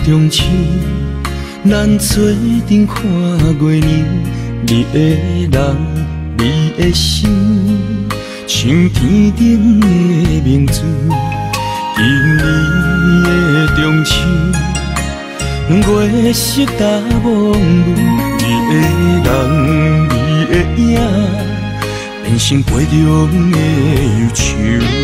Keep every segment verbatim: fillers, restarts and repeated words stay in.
中秋，咱做阵看月亮，你的人，你的心，像天顶的明珠。今年的中秋，月色大蒙雾，你的人，你的影，变成杯中的忧愁。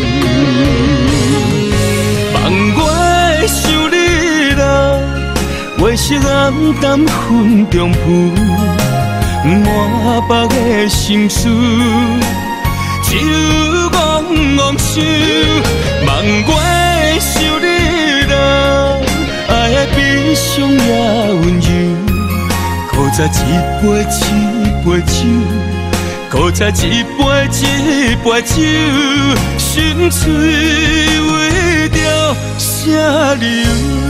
望我想你啦，月色暗淡云中浮，满腹的心事，只有怣怣想。望我想你啦，爱的悲伤也温柔，搁再一杯一杯酒，搁再一杯一杯酒，心碎为着啥流？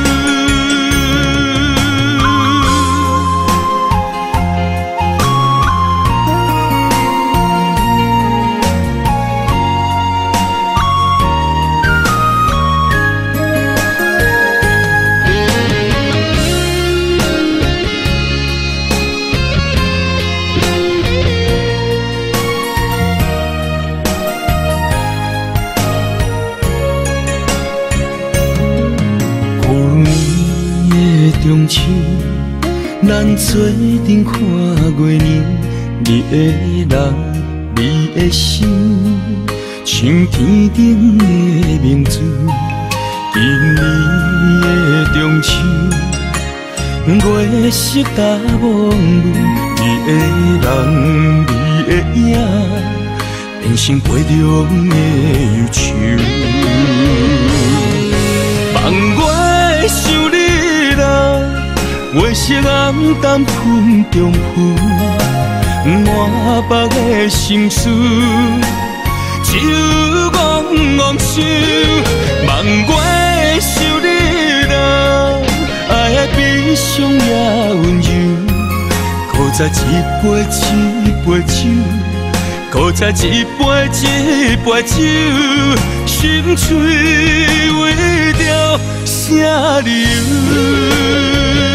中秋，咱做阵看月亮，你的人，你的心，像天顶的明珠。今年的中秋，月色大蒙雾，你的人，你的影，变成杯中的忧愁。望我想你。月色暗淡云中浮，满腹的心事，只有怣怣想。望我想你啦，爱的悲伤也温柔，搁再一杯一杯酒，搁再一杯一杯酒，心碎为着啥流？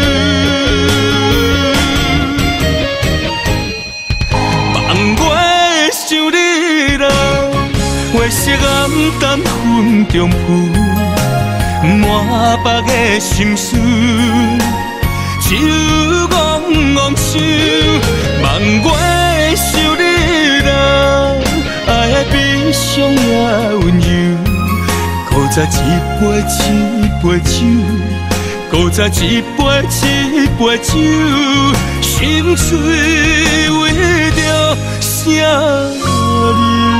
月色暗淡云中浮，满腹的心事，只有怣怣想。望我想你啦，爱的悲伤也温柔，搁再一杯一杯酒，搁再一杯一杯酒，心碎为着啥流？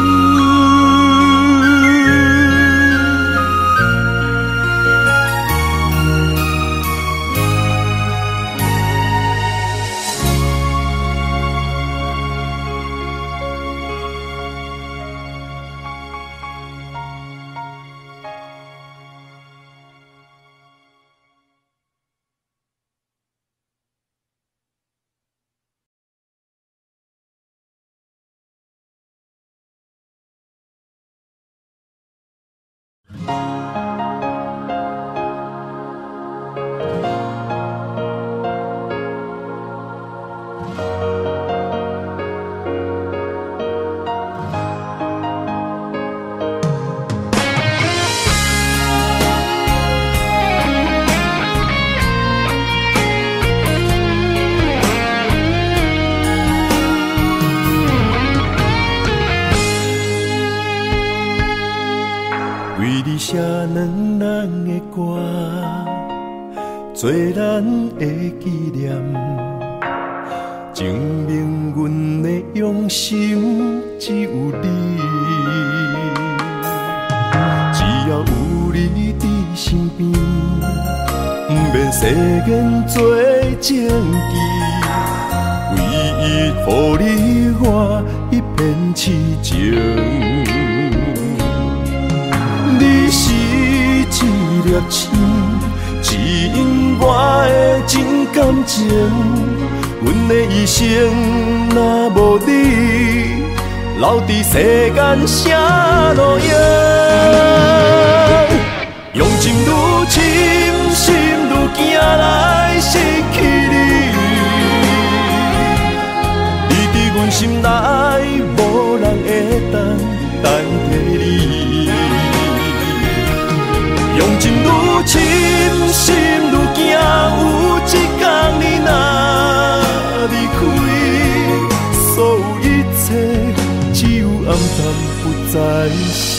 写两人的歌，做咱的纪念，证明阮的用心只有你。只要有你伫身边，不免世间做证据，唯一予你我一片痴情。你是一粒星，指引我的真感情。阮的一生若无你，留伫世间啥路用？用情愈深，心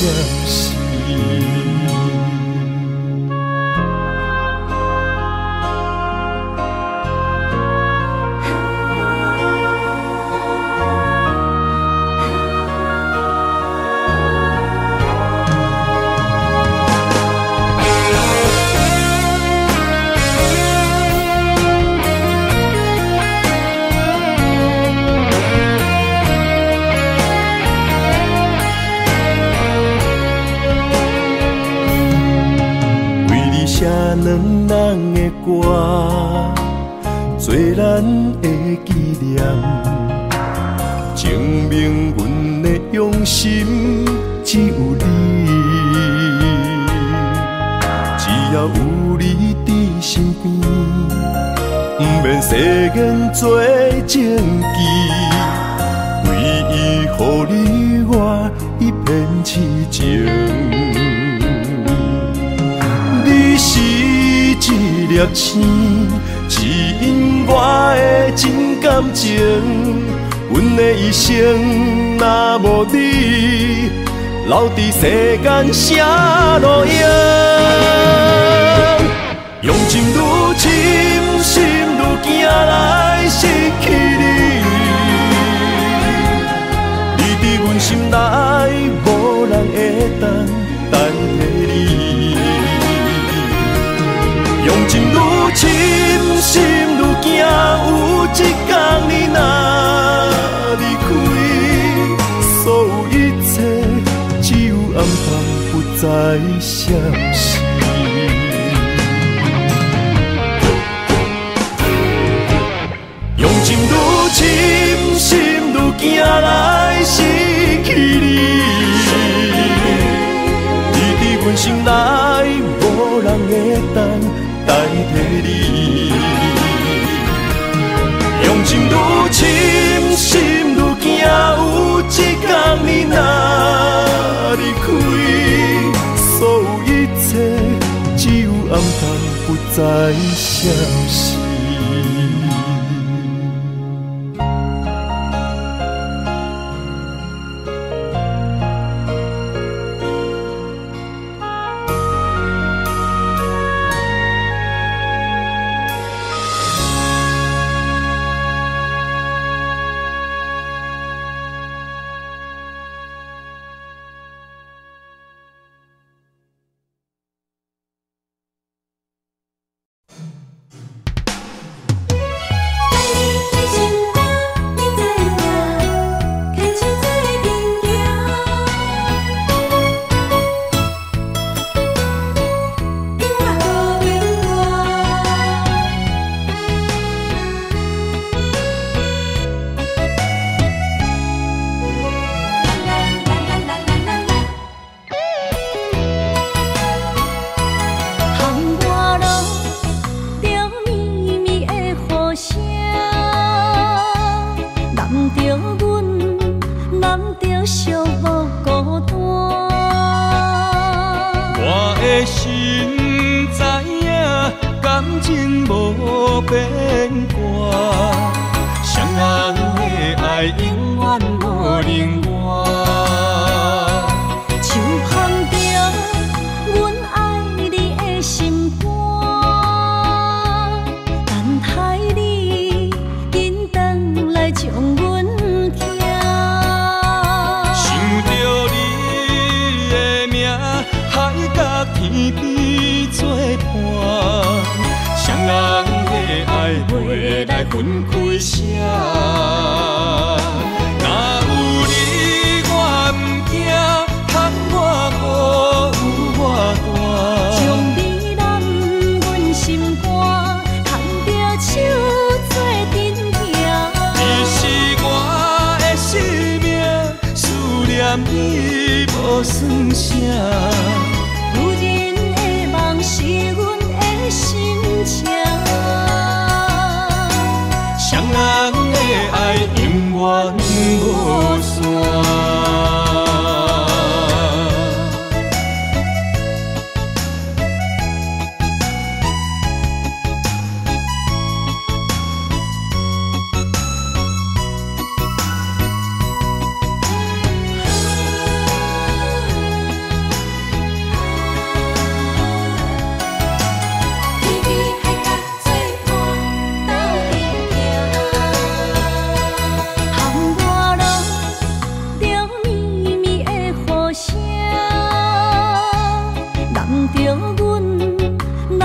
消息。写两人的歌，做咱的纪念，证明阮的用心只有你。只要有你伫身边，不免世间做证据，唯一予你我一片痴情。你是一粒星，指引我的真感情。阮的一生若无你，留伫世间啥路用？用情愈深，心愈惊来失去你。你伫阮心内，无人会当代替你。用情愈深，心愈惊，有一天你若离开，所有一切只有暗淡，不再消息。用情愈深，心愈惊来失去你。你伫阮心内，无人会当代替你。用情愈深，心愈惊，有一天你若离开，所有一切只有暗淡，不再消息。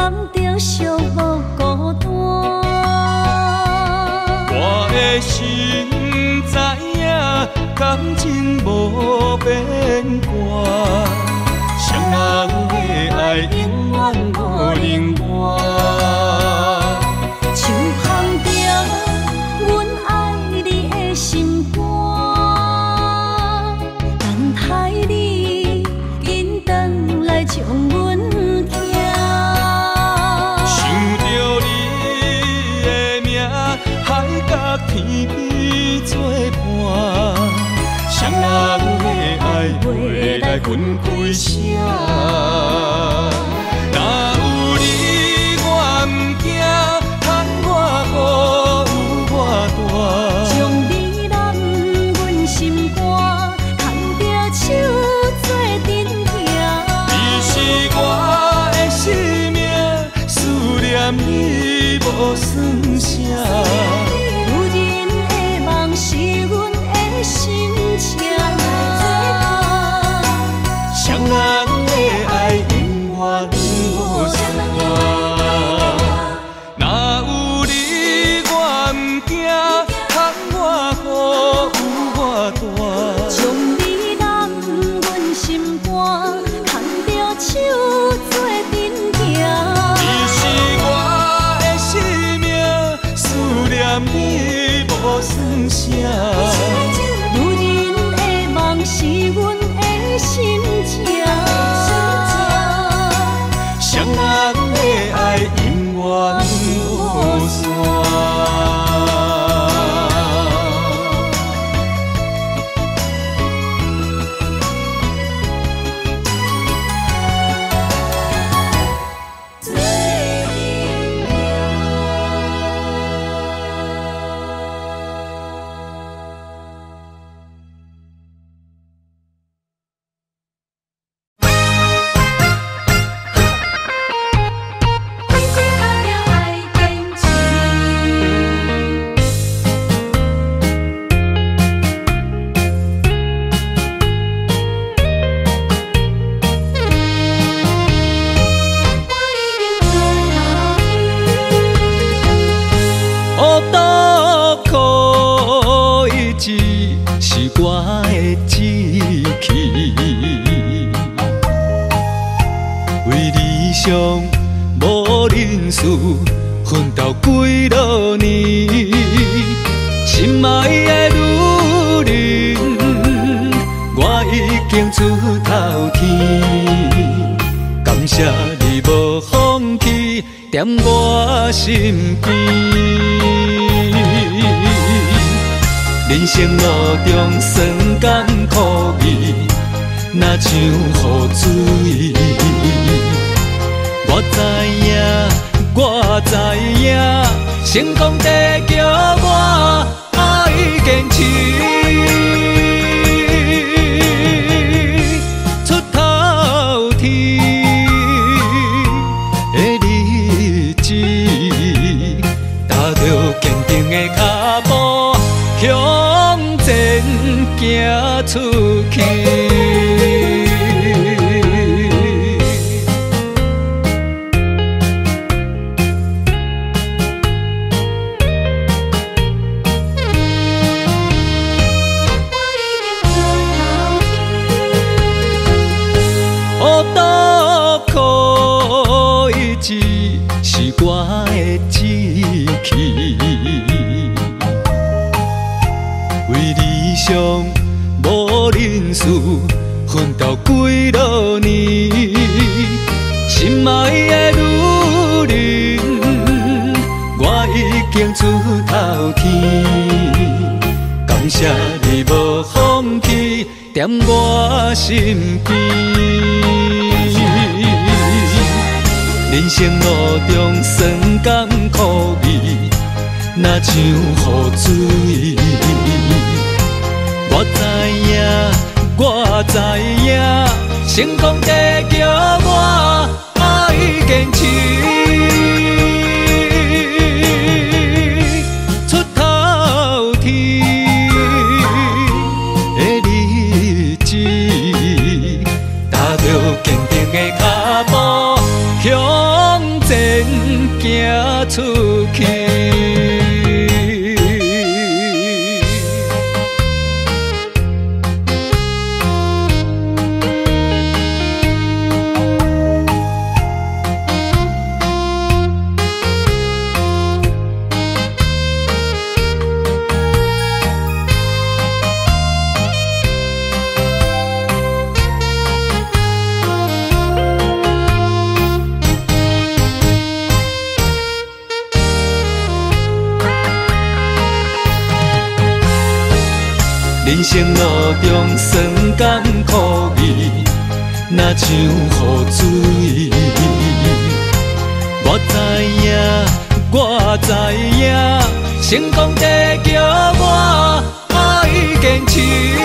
感到寂寞孤单。 我的心知影，感情无变卦，双人的爱永远无冷漠。 像放着阮爱你的心肝，等待你紧转来将阮寄。 想着你的名，海甲天边作伴，双人的爱袂来分开声。若有你，我毋惊，叹我孤有我大。 将你揽阮心肝，牵着手做阵行。 你是我的生命，思念你无算啥。 女人的梦是阮的心情， 双人的爱永远无散。若有你，我毋惊，叹我孤有我大。 将你揽阮心肝，牵着手做阵行。 你是我的生命，思念你无算啥。 女人的梦是阮的心情， 双人的爱永远无散。是我的志气，为理想无认输，奋斗几落年，心爱的女人，我已经出头天。感谢你无放弃，踮我身边。人生路中酸甘苦味，若像雨水。我知影，我知影，成功得叫我爱坚持。出头天的日子，踏着坚定的脚步。向前行出去，好多苦日子是我的志气。为理想无认输，奋斗几落年，心爱的女人，我已经出头天。感谢你无放弃，踮我身边。人生路中酸甘苦味，若像雨水。我知影，我知影，成功得叫我爱坚持。出头天的日子，踏着坚定的脚步向前行出去。人生路中酸甘苦味，若像雨水。我知影，我知影，成功得叫我爱坚持。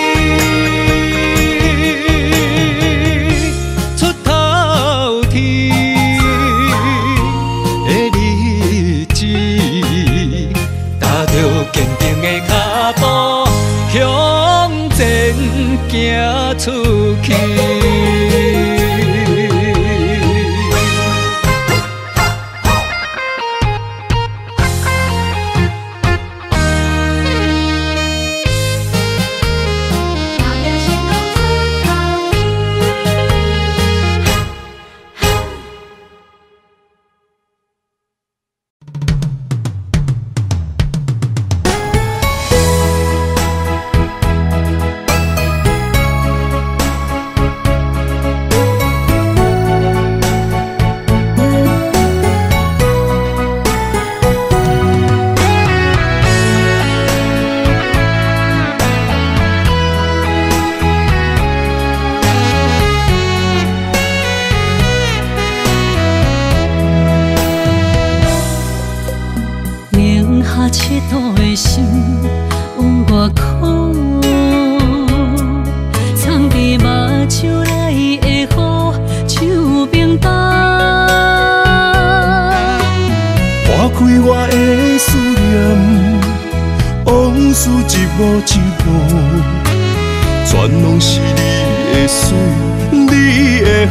出头天的日子，踏着坚定的脚步。向前行出去，赤道的心往外哭，藏伫目睭内的雨，像冰冻。 划开我的思念，往事一幕一幕，全拢是你的水，你的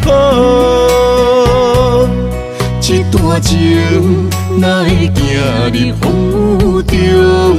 好。一段情哪会行入风雨中？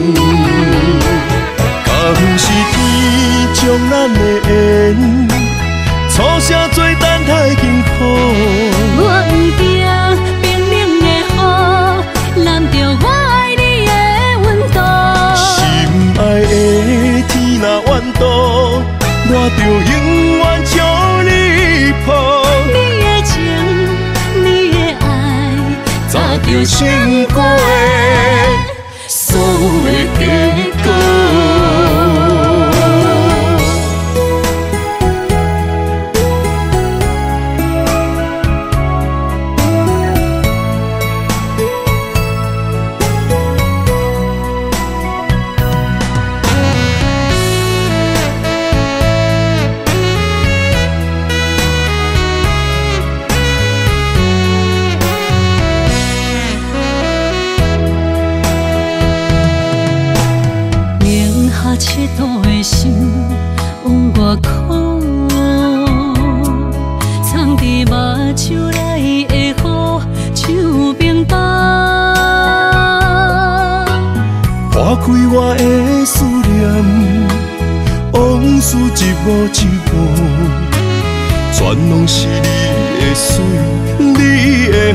敢不是天将咱的缘，初声做等待幸福。 我不惊冰冷的雨，淋着我爱你的温度。 心爱的天若怨妒，我就永远将你抱。 你的情，你的爱， 早就想过的所有的结果。 赤道的心往外哭，藏伫目睭内的雨，像冰冻。 划开我的思念，往事一幕一幕，全拢是你的水，你的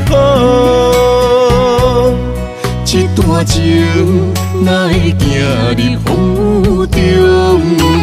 好。一段情哪会行入风雨中？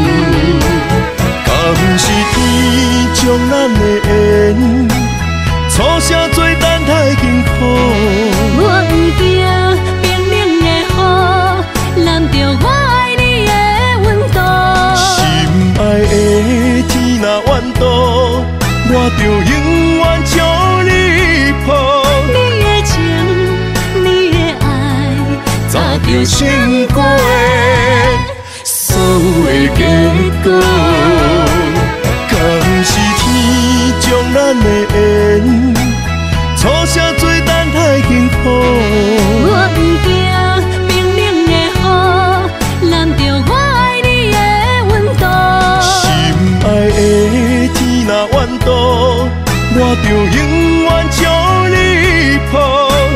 敢不是天将咱的缘，初声做等待幸福。 我不惊冰冷的雨，淋着我爱你的温度。 心爱的天若怨妒，我就永远将你抱。 你的情，你的爱， 早就想过的所有的结果。敢不是天将咱的缘，初声做等待幸福。 我不惊冰冷的雨，淋着我爱你的温度。 心爱的天若怨妒，我就永远将你抱。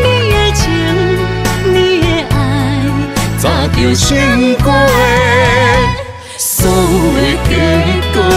就胜过所有的结果。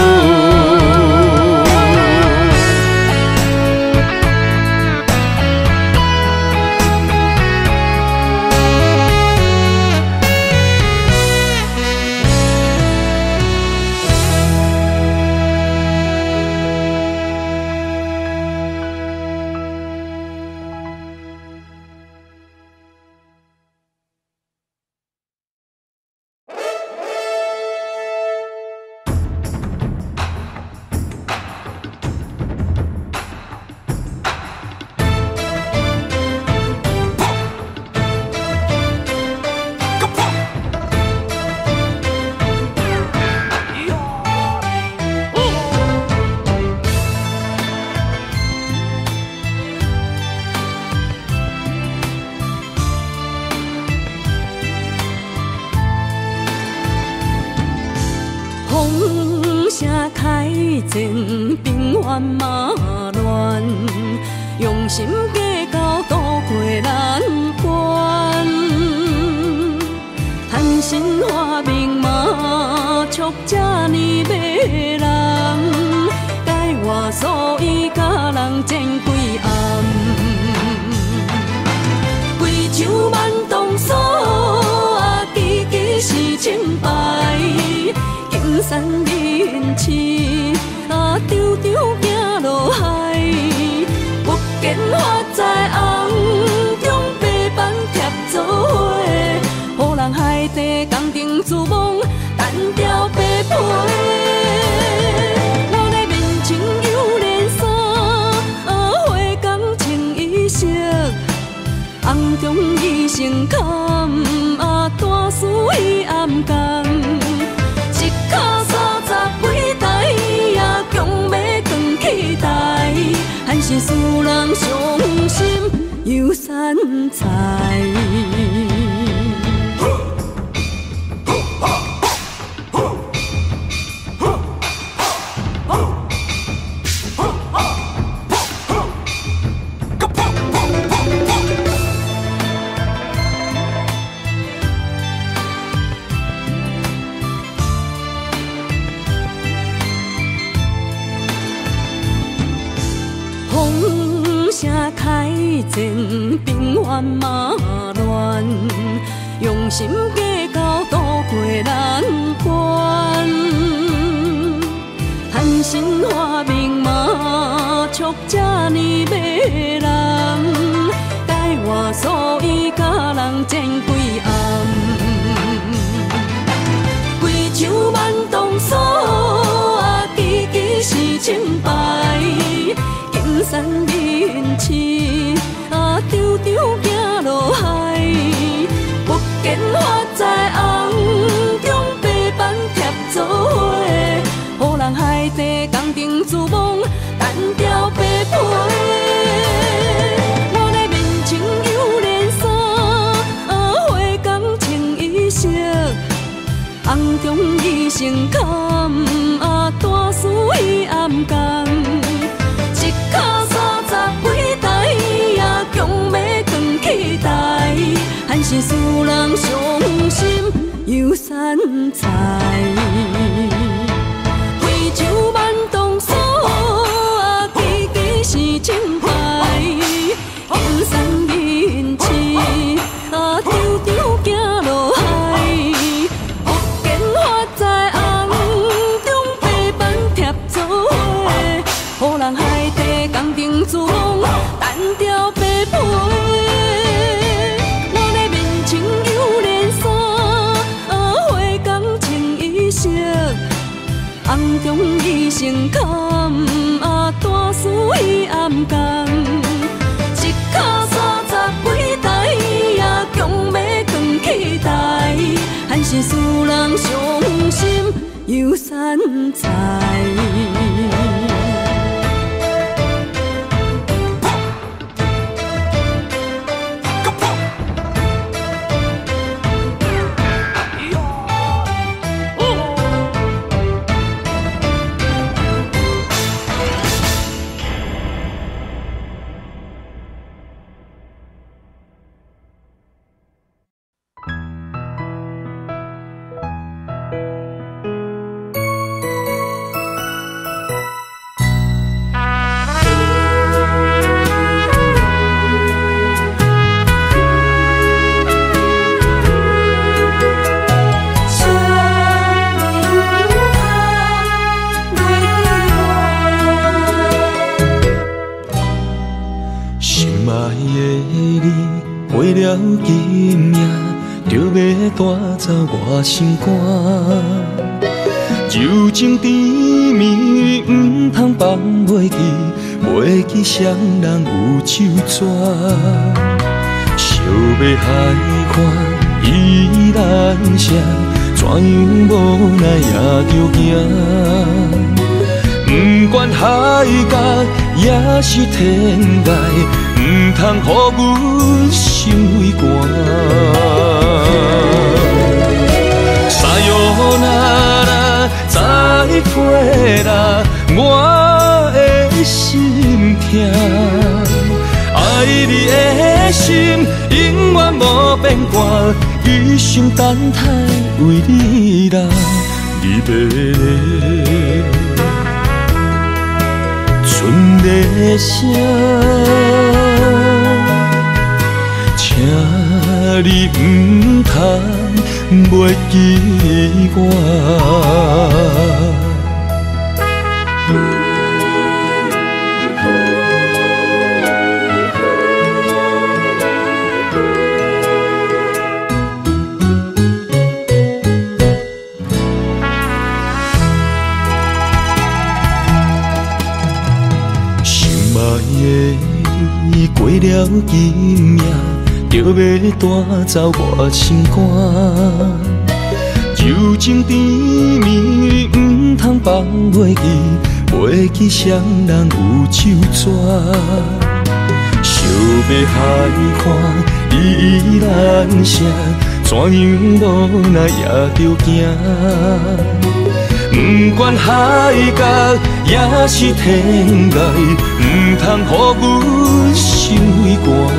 风声开前，平原马乱，用心计较渡过难关。含辛化命嘛，促这呢迷人，改我所以甲人争几暗，贵州万东所啊，支支是清白。金山人市啊，张张行落海，不见花在红中白板贴做伙，予人海底工程自忙，单调白皮。我的面前有连衫啊，花工穿衣色，红中伊成坎啊，大事伊暗工。脚三十几台也强要扛起台，还是使人伤心又散财。风声开前，平原马乱，用心计较渡过难关。含辛化命嘛，促这呢迷人，改我所以甲人争几暗。贵州万东所啊，支支是清白。金山人市啊，张张行落海，不见花在红中白板贴做伙，予人海底工程自忙，单调白皮。我的面前有连衫啊，花工穿衣色，红中伊成坎啊，大事伊暗工。脚三十几台也强要扛起台，还是使人伤心又散财。贵州万东所啊，支支是清白。金山人市啊，张张行落海，不见花在红中白板贴做伙，予人海底工程自忙，单调白皮。我的面前有连衫啊，花工穿衣色，红中伊成坎啊，大事伊暗工。一脚三十几台也强要扛起台，还是使人伤心又散财。 过了今夜，就要带走我心肝。柔情甜蜜，唔通放袂记，袂记双人有手纸。想要海看依然谁，怎样无奈也着行。不管海角也是天涯，唔通予阮心为寒。沙哟那拉，再会啦，我的心痛。爱你的心永远无变卦，一生等待为你啦，你要来。剩个声，请你唔通袂记我。过了今夜，就要带走我心肝。柔情甜蜜，唔通放袂记，袂记双人有手纸。想要海看依然谁，怎样无奈也着行。不管海角也是天涯，唔通予阮心为寒。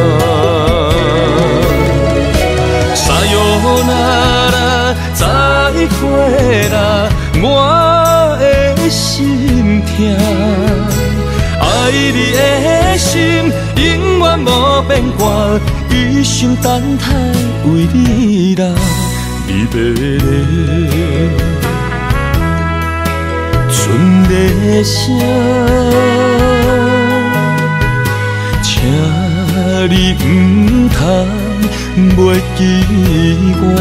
沙哟那拉，再会啦，我的心痛。爱你的心永远无变卦，一生等待为你啦，你要来。剩个声，请你唔通袂记我。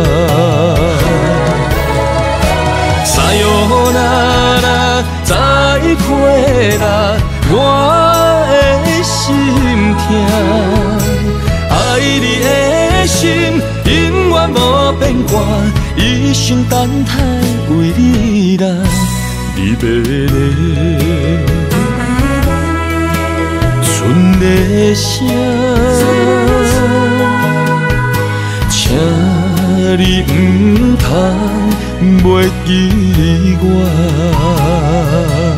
沙哟那拉，再会啦，我的心痛。爱你的心永远无变卦，一生等待为你啦，你要来。剩个声，请你唔通袂记我。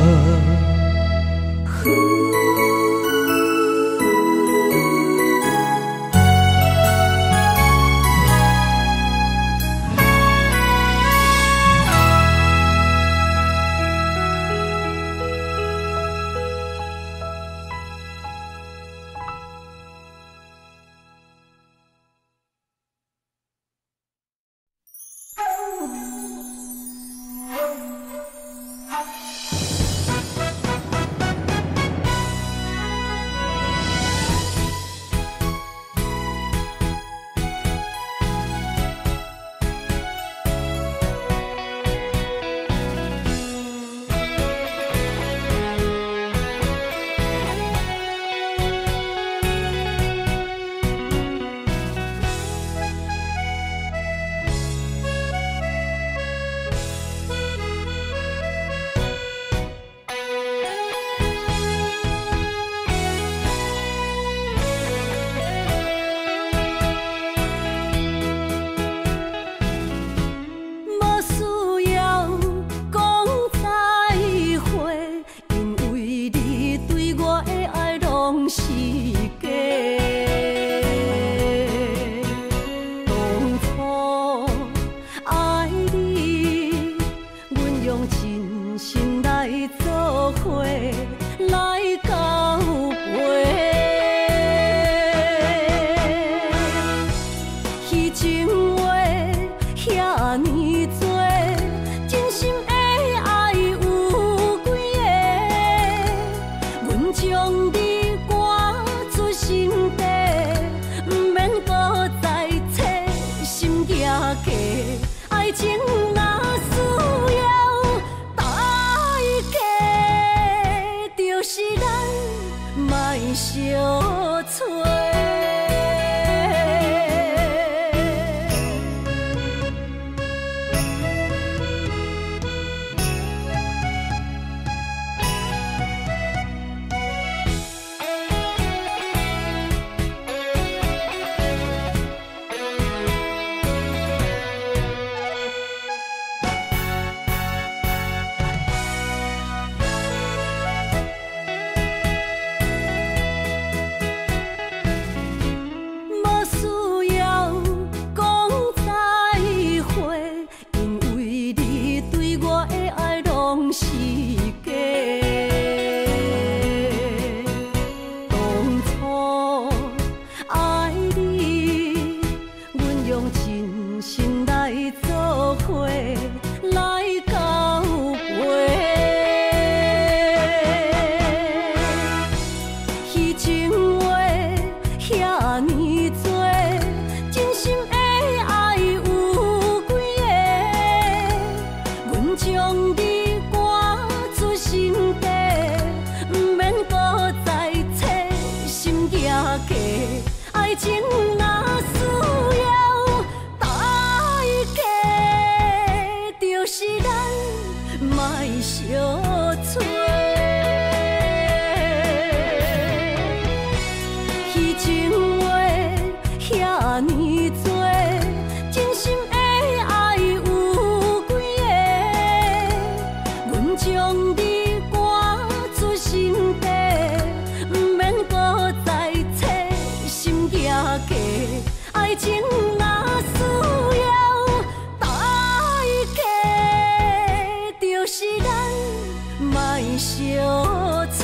假，爱情若需要代价，就是咱莫相找。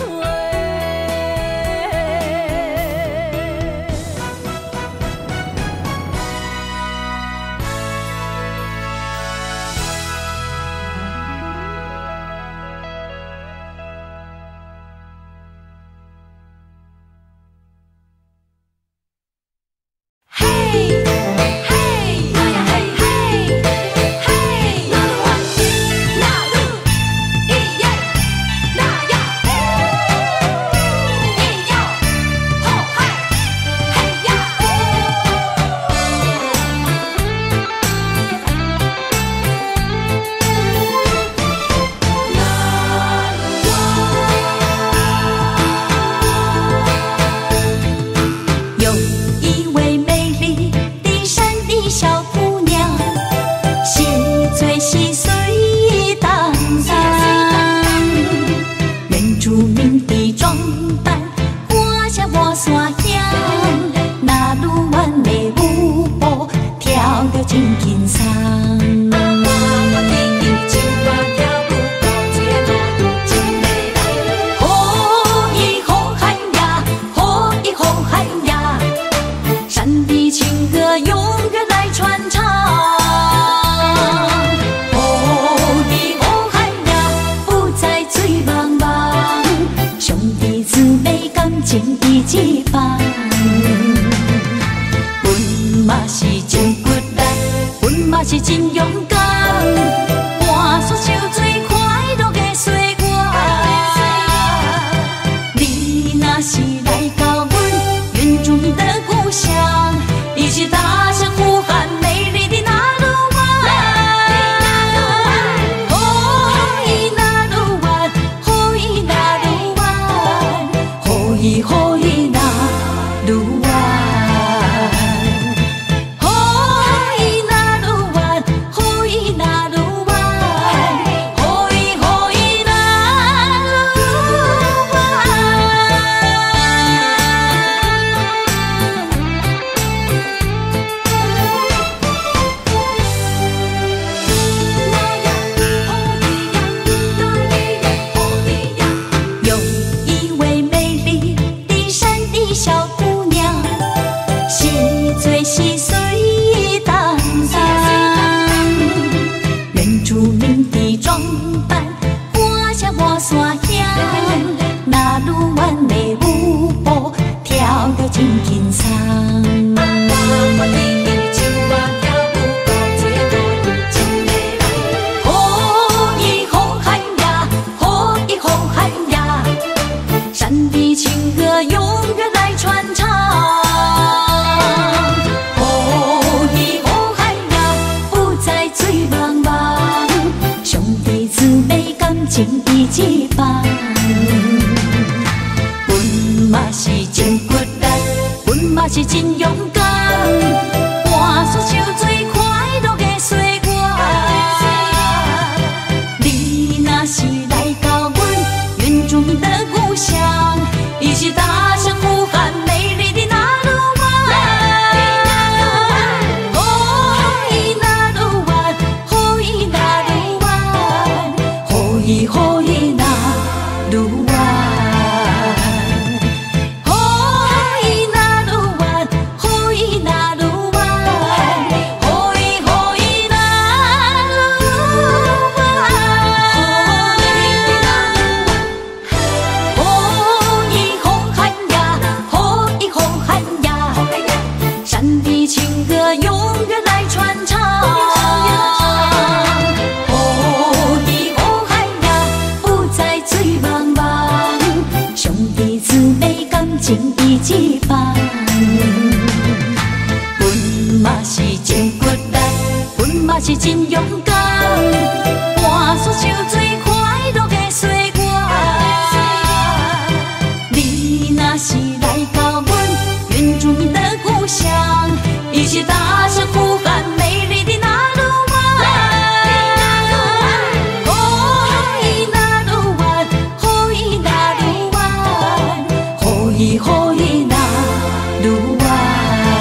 雨雨那愈晚。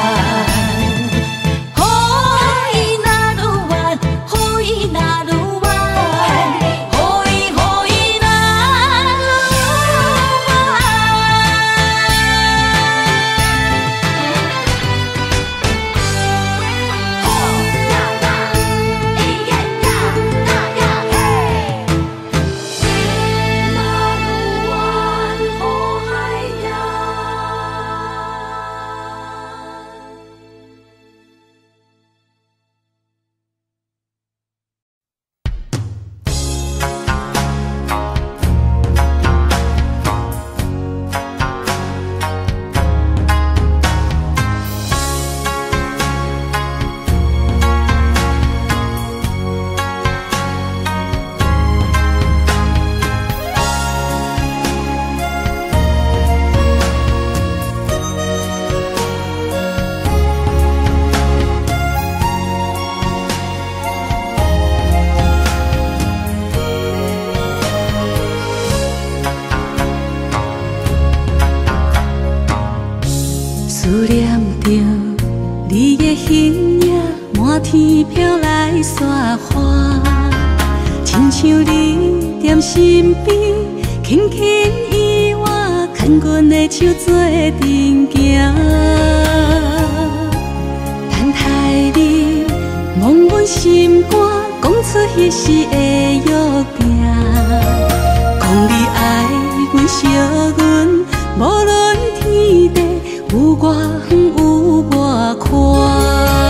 满天飘来雪花，亲像你踮身边，轻轻依我，牵阮的手做阵行。等待你望阮心肝，讲出彼时的约定，讲你爱阮、惜阮，无论天地有外远有外宽。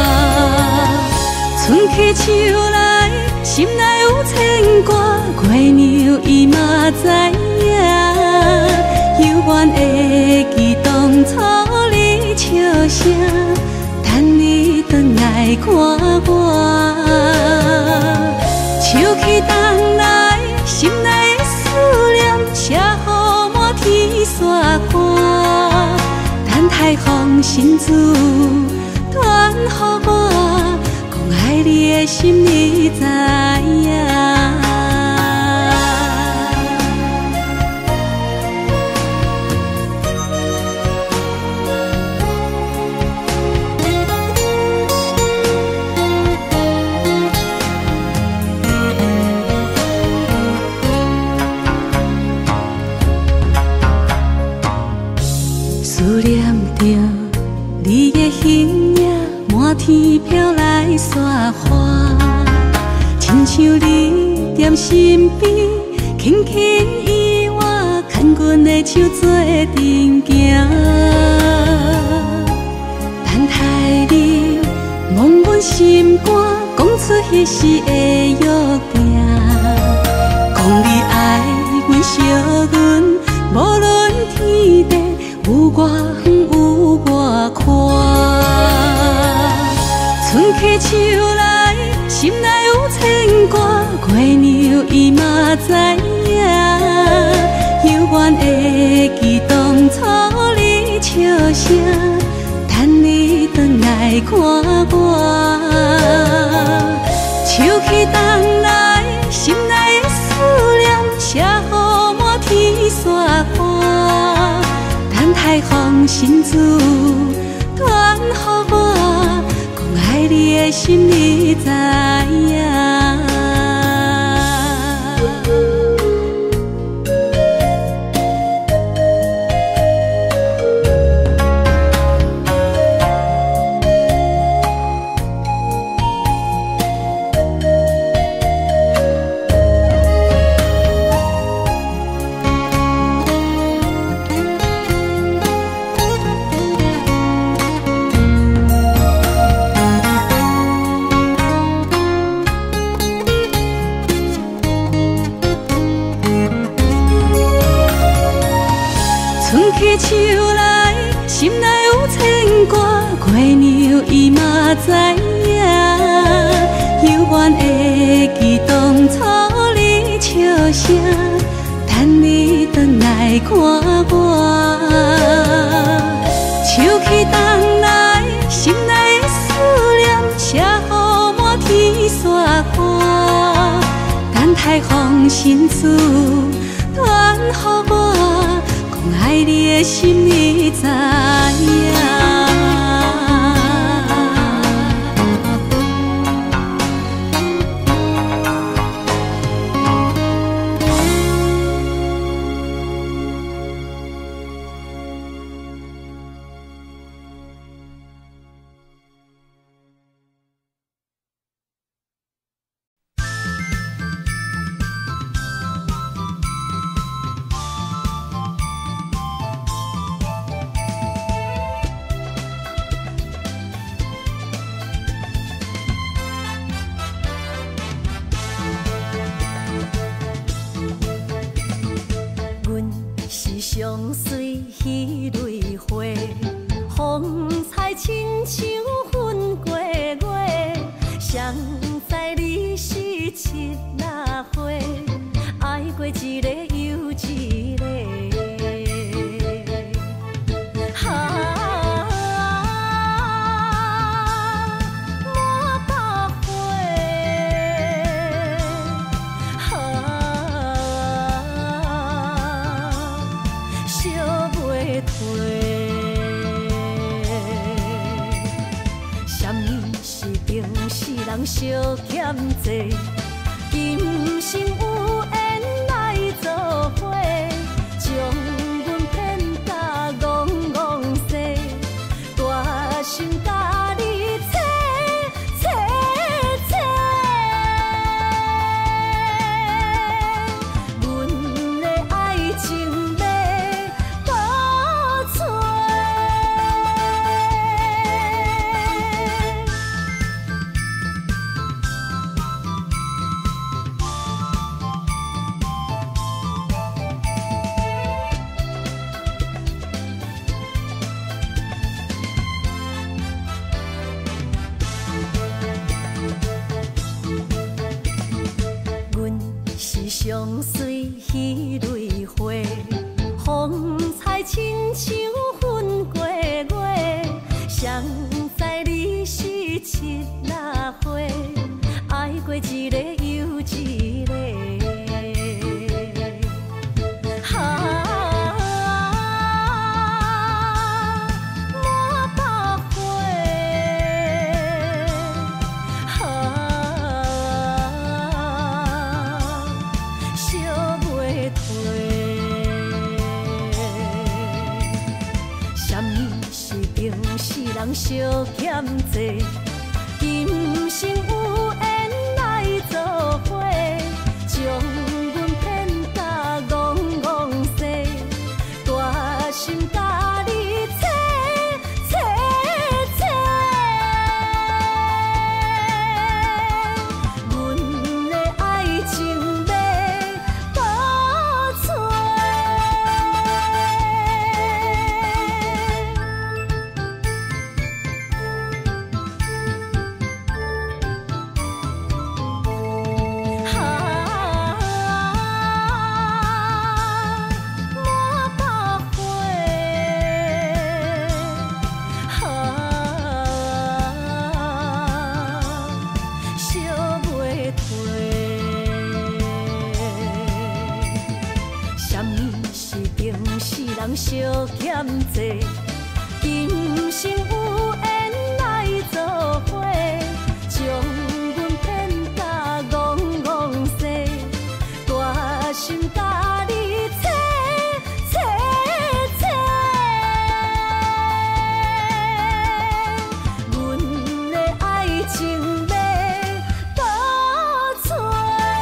春去秋来，心内有牵挂，月娘伊嘛知影。犹原会记当初你笑声，等你转来看我。秋去冬来，心内的思念写予满天雪花。等待风信子传予我，讲爱你的心你知影。思念着你的形影，满天飘来雪花，亲像你踮身边，轻轻依我，牵阮的手做阵行。等待你望阮心肝，讲出彼时的约定，讲你爱阮、惜阮，无论天地有外远有外宽。春去秋来，心内有牵挂，月娘伊嘛知影。犹原会记当初你笑声，等你转来看我。秋去冬来，心内的思念写予满天雪花。等待风信子传予我，讲爱你的心你知影。春去秋来，心内有牵挂，月娘伊嘛知影。犹原会记当初你笑声，等你转来看我。秋去冬来，心内的思念写予满天雪花。等待风信子传予我，爱你的心你知影。 相随彼蕊花，风采亲像云过月。谁知你是七那花，爱过一个又一个。啊，满百花，啊，烧袂退。什么是重视？ 人相欠债，今生有缘来做伙，将阮骗甲戆戆西，大心甲你切切切，阮的爱情要倒找。相随彼蕊花，风采亲像云过月。谁知你是七若花，爱过一个又一个。啊，满百回，啊。烧袂退，什么是平世人相欠债？今生有缘来做伙，将阮骗甲戆戆西，大心甲你切切切，阮的爱情要倒找。人相欠债，今生有缘来做伙，将阮骗甲戆戆西，大心甲你切切切，阮的爱情要倒找。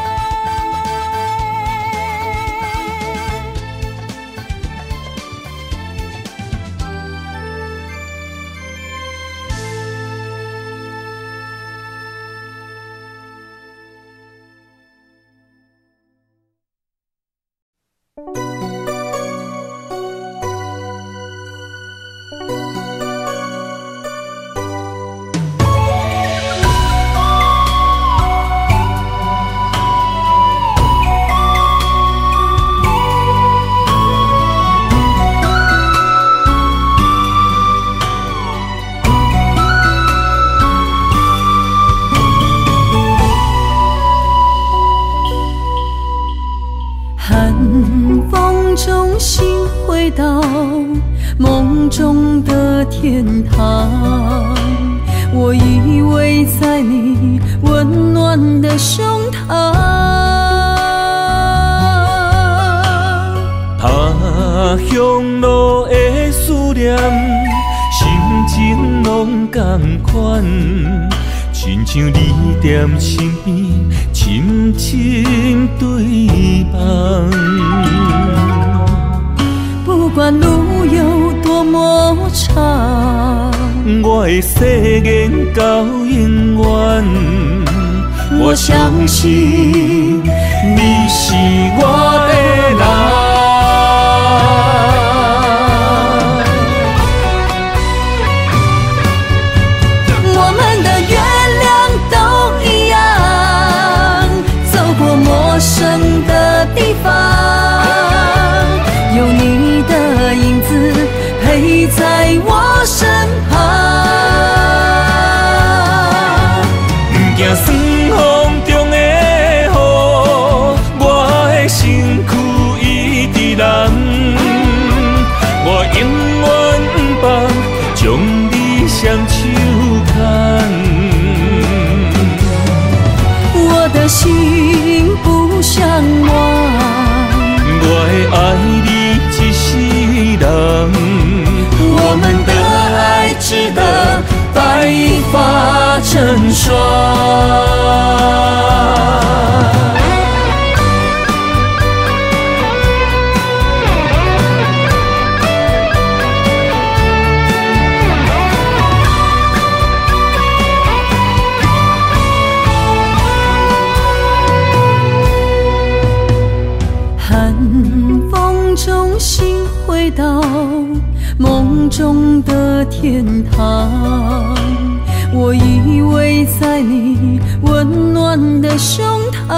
重新回到梦中的天堂，我依偎在你温暖的胸膛。 他乡路的思念，心情拢同款，亲像你踮身边，深深对望。 不管路有多么长， 我的誓言到永远。我相信你是我的人。 我们的月亮都一样，走过陌生的地方，有你的影子陪在我身旁。 不惊酸风中的雨，我的身躯已的心不像我， 我会爱你一世人， 我们的爱值得白发成霜。寒风中心回到梦中的天堂，我依偎在你温暖的胸膛。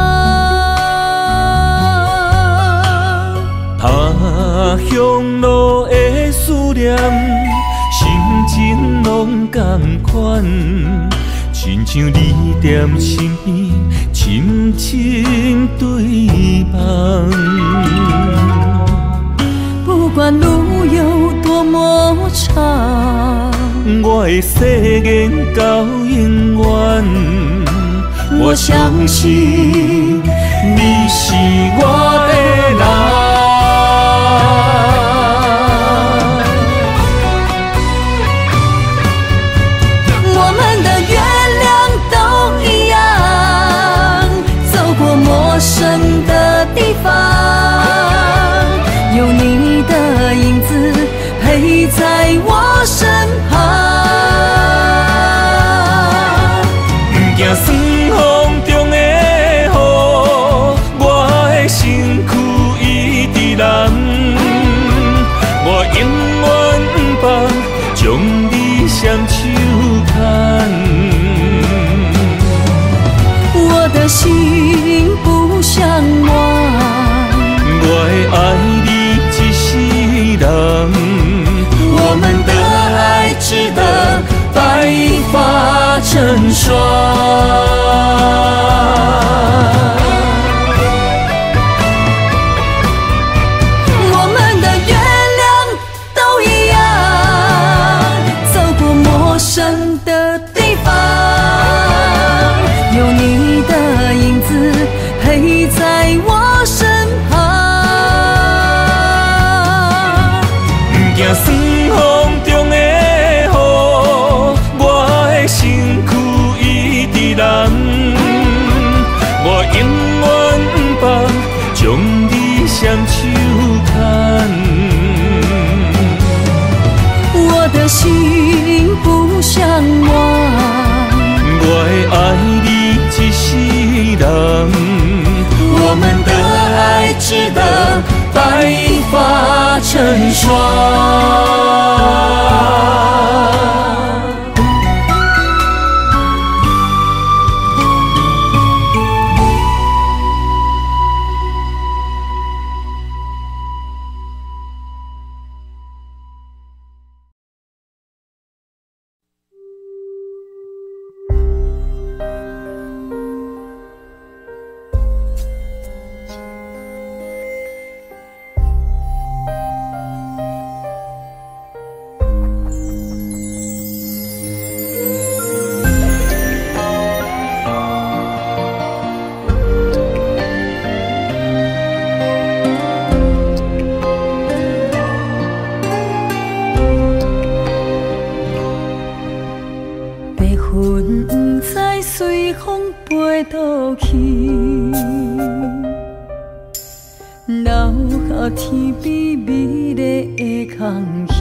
他乡路的思念，心情拢同款，亲像你踮身边，深深对望。 不管路有多么长， 我会誓言到永远。 我相信你是我的人。我们的月亮都一样，走过陌生的地方，有你的影子陪在我身旁。 不惊酸风中的雨，我的身躯一直蓝。我永远不放，将你双手牵。 我的心不像我， 我会爱你一世人， 我们的爱值得白发成霜。我们的月亮都一样，走过陌生的地方，有你的影子陪在我身旁。 不惊酸风中的雨，我的身躯一直蓝。我永远不放，将你双手牵。 我的心不像我， 我会爱你一世人， 我们的爱值得白发成霜。天边美丽的空气，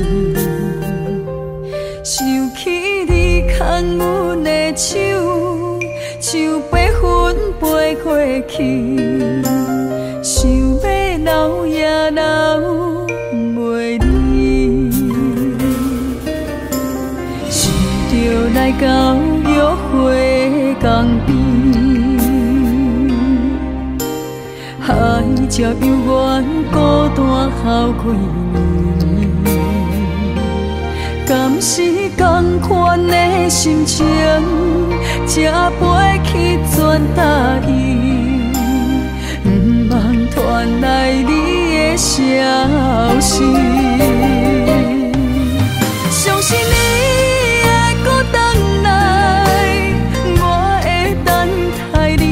想起你牵阮的手，像白云飞过去，想要留也留袂离，想着来到约会江边。海才犹原孤单好几年，敢是同款的心情，才飞去全答应，不茫传来你的消息。相信你会搁回来，我会等待你。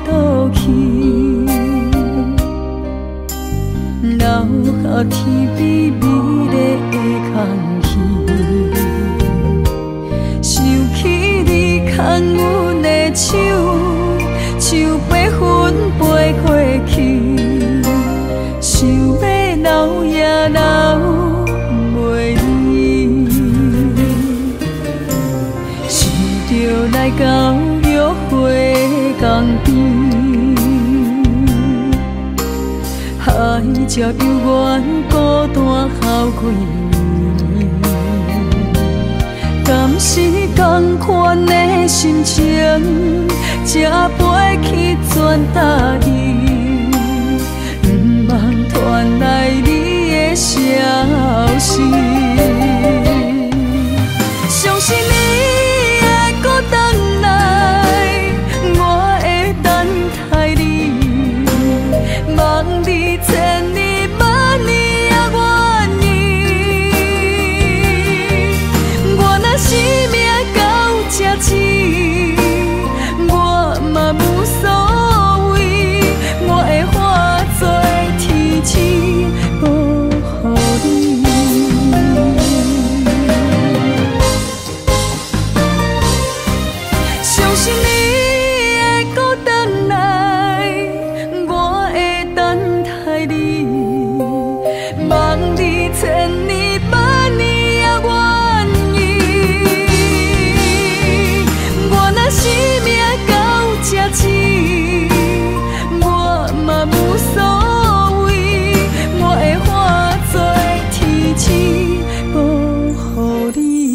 倒去，留下天边美丽的空气。想起你牵阮的手，像白云飞过去，想要留也留袂离。想着来到约会港边，海才悠远孤单好几年。敢是同款的心情，才飞去全答应，不茫传来你的消息。相信你会搁回来，我会等待你，望你千年万年也愿意。我若生命到这止，我嘛无所谓，我会化作天星保护你。相信你会搁回来，我会等待你，望你千年万年也愿意。我若生命到这止，我嘛无所谓，我会化作天星保护你。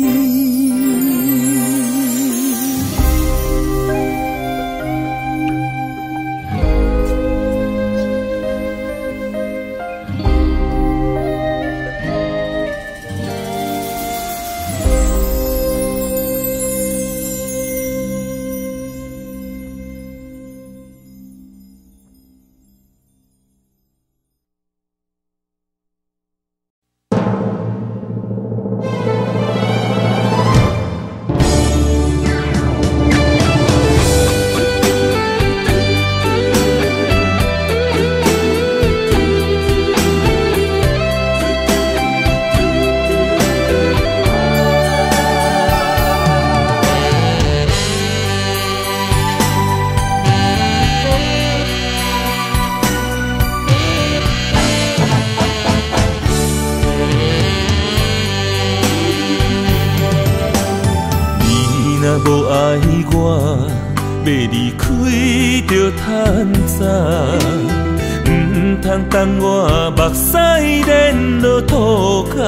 无爱我，要离开着趁早，唔通等我目屎连落涂骹。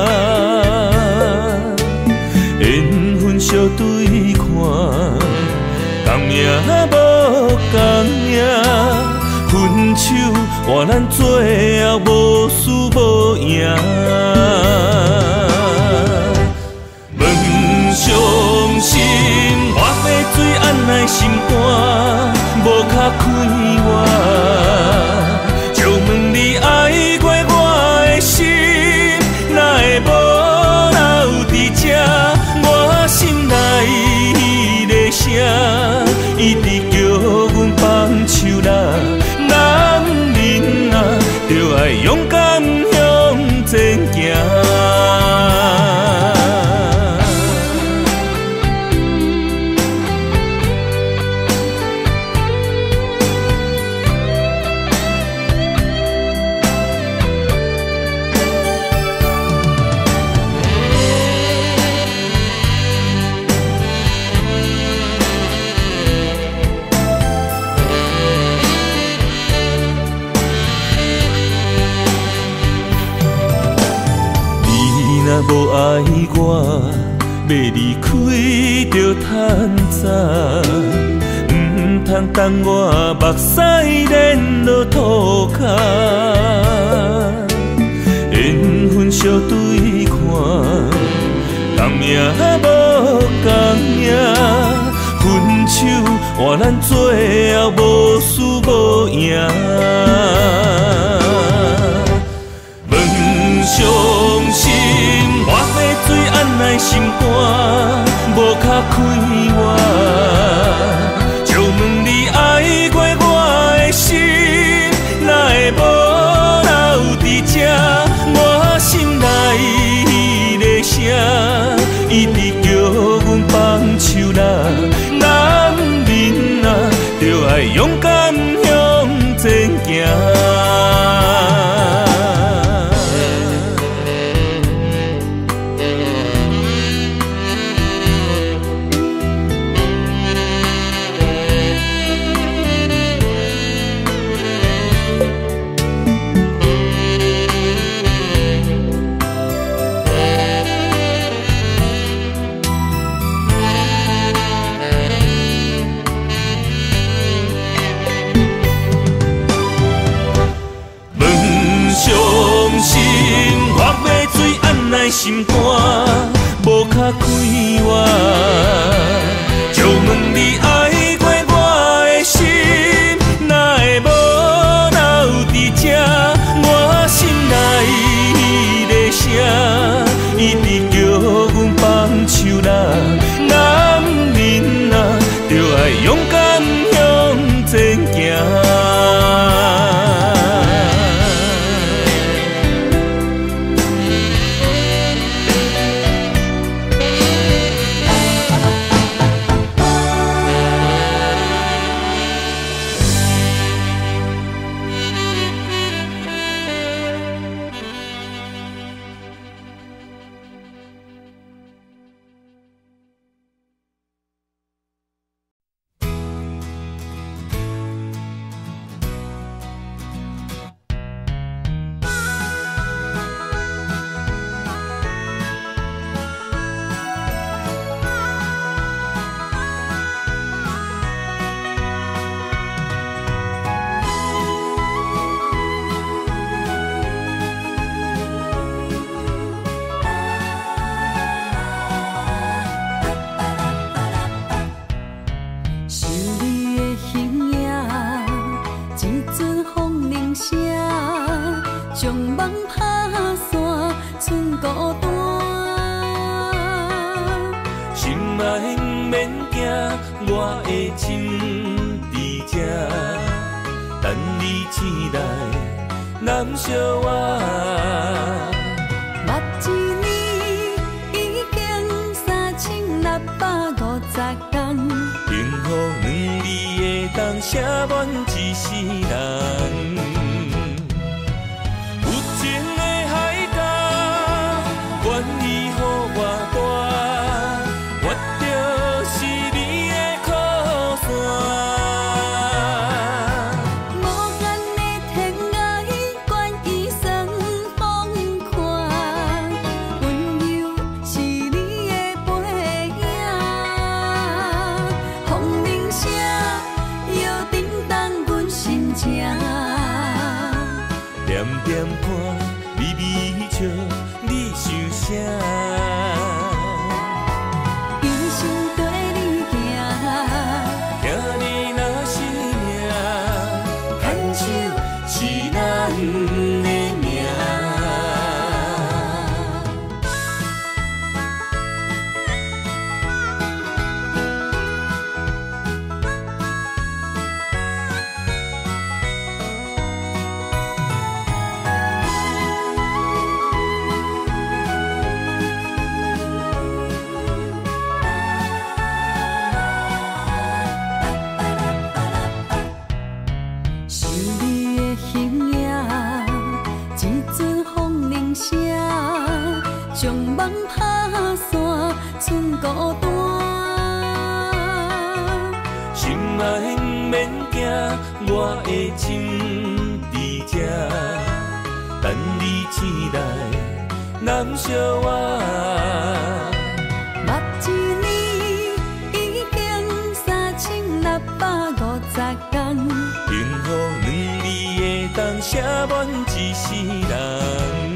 缘分相对看，同命无同命，分手换咱最后无输无赢。问伤心。我要水按来心肝，无卡开我。就问你爱过我的心，哪会无留伫这？我心内迄个声，一直叫阮放手啦。男人啊，就爱勇敢向前行。无爱我，要离开着趁早，唔通等我目屎连落涂骹。缘分相对看，同命无同命，分手换咱最后无输无赢。问伤心。我要水按来心肝，无卡开我。就问你爱过我勇敢向前行。心肝无卡开我，借问你爱过我的心，哪会无留伫这？我心内迄个声，一直叫阮放手啦。男人啊，着爱勇敢向前行。难相我，目一年已经三千六百五十天，幸福两字会当写满一世人。有情的海角，愿意予我大，我就是你的靠山。点点看，微微笑，你想啥？一生跟你行，行你若是命，牵手是咱的命。将梦拍散，剩孤单。心爱免惊，我的心伫这，等你醒来，难相我。目一年已经三千六百五十天，幸福两字会当写满一世人。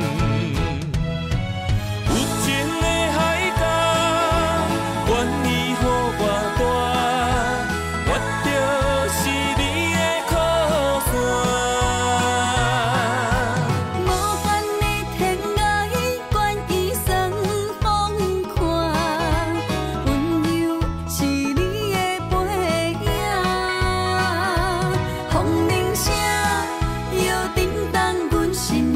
心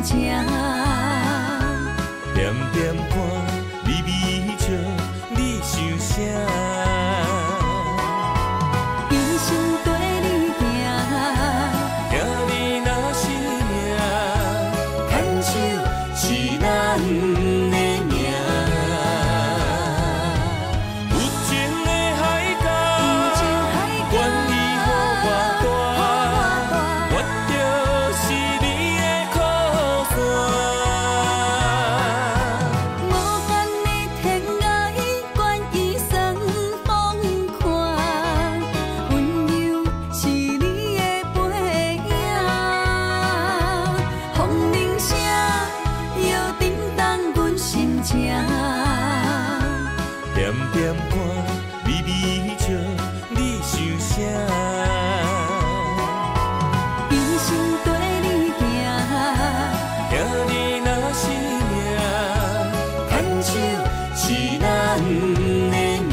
真心跟你行。 兄弟若是命，牵手是咱的命。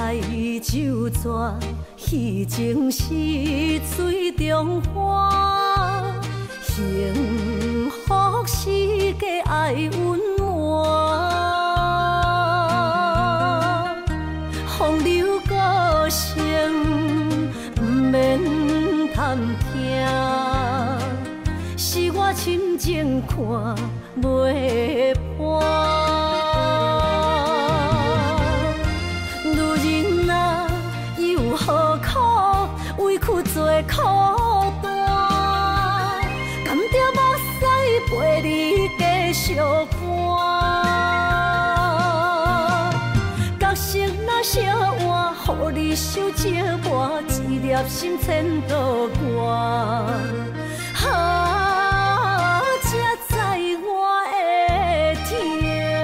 来就转，虚情是水中花，幸福是假爱温暖，风流歌声不免探听，是我深情看袂破。委屈做苦担，甘着目屎陪你继续伴。角色若写换，予你受折磨，一粒心千道歌。啊，才知我的痛。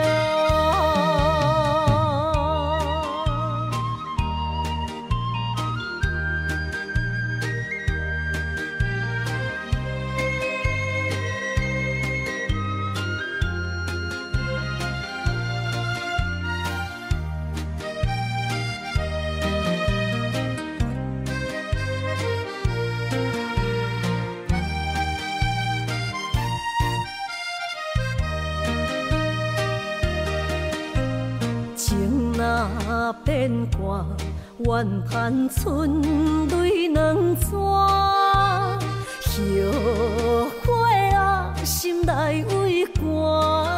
若变卦，怨叹春泪两逝。后悔啊，心内为寒，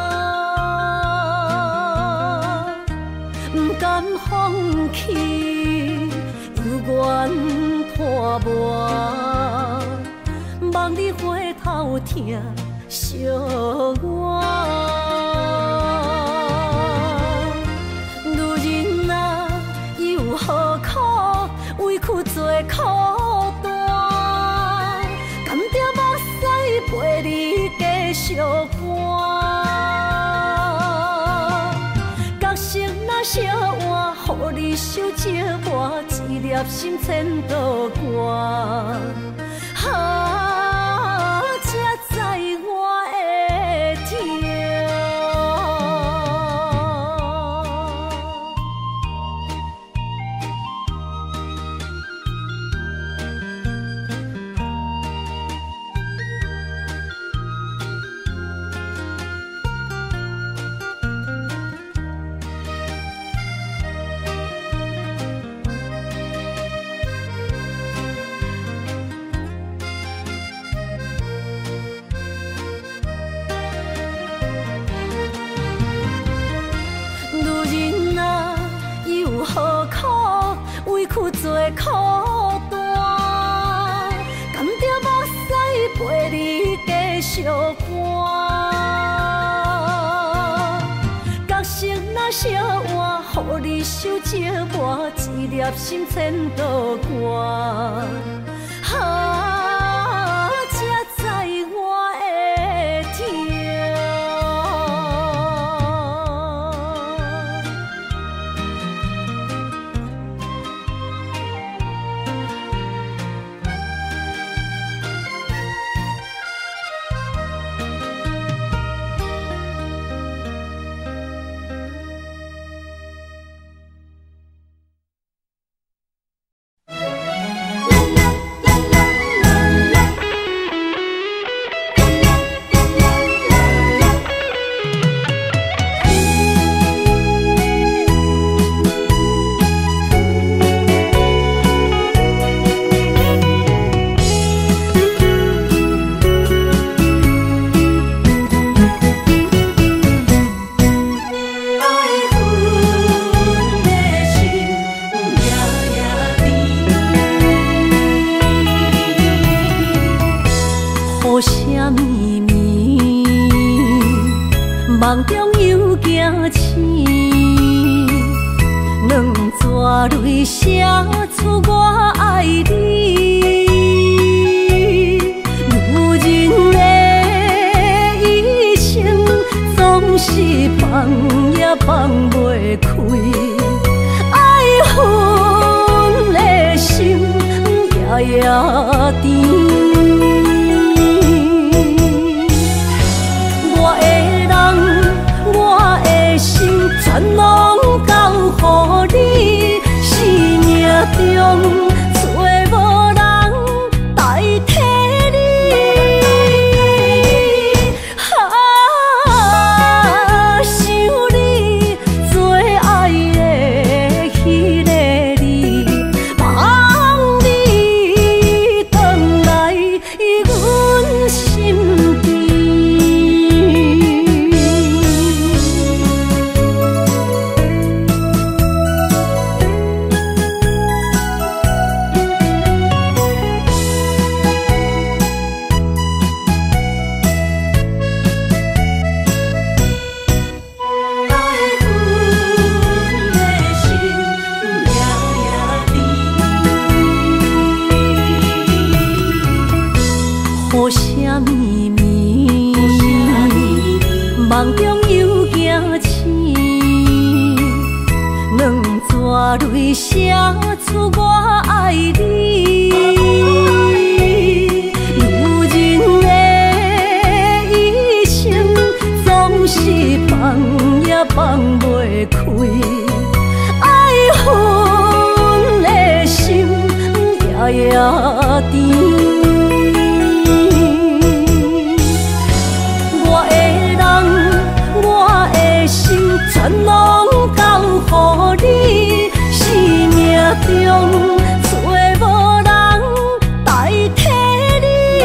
不甘放弃，犹原拖磨，望你回头听惜我。委屈做苦担，甘着目屎陪你继续伴。角色若写换，予你受折磨，一粒心千道歌。啊，才知我的痛。委屈做苦担，甘着目屎陪你继续伴。角色若写换，予你受折磨，一粒心千道歌。啊，才知我的痛。梦中又惊醒，两纸泪写出我爱你。女人的一生总是放也放袂开，爱恨的心夜夜甜。全拢交予你，是雨啥咪咪，梦中又惊醒，两纸泪写出我爱你。如今的一生，总是放也放袂开，爱恨的心夜夜甜。全拢交予你，生命中找无人代替你。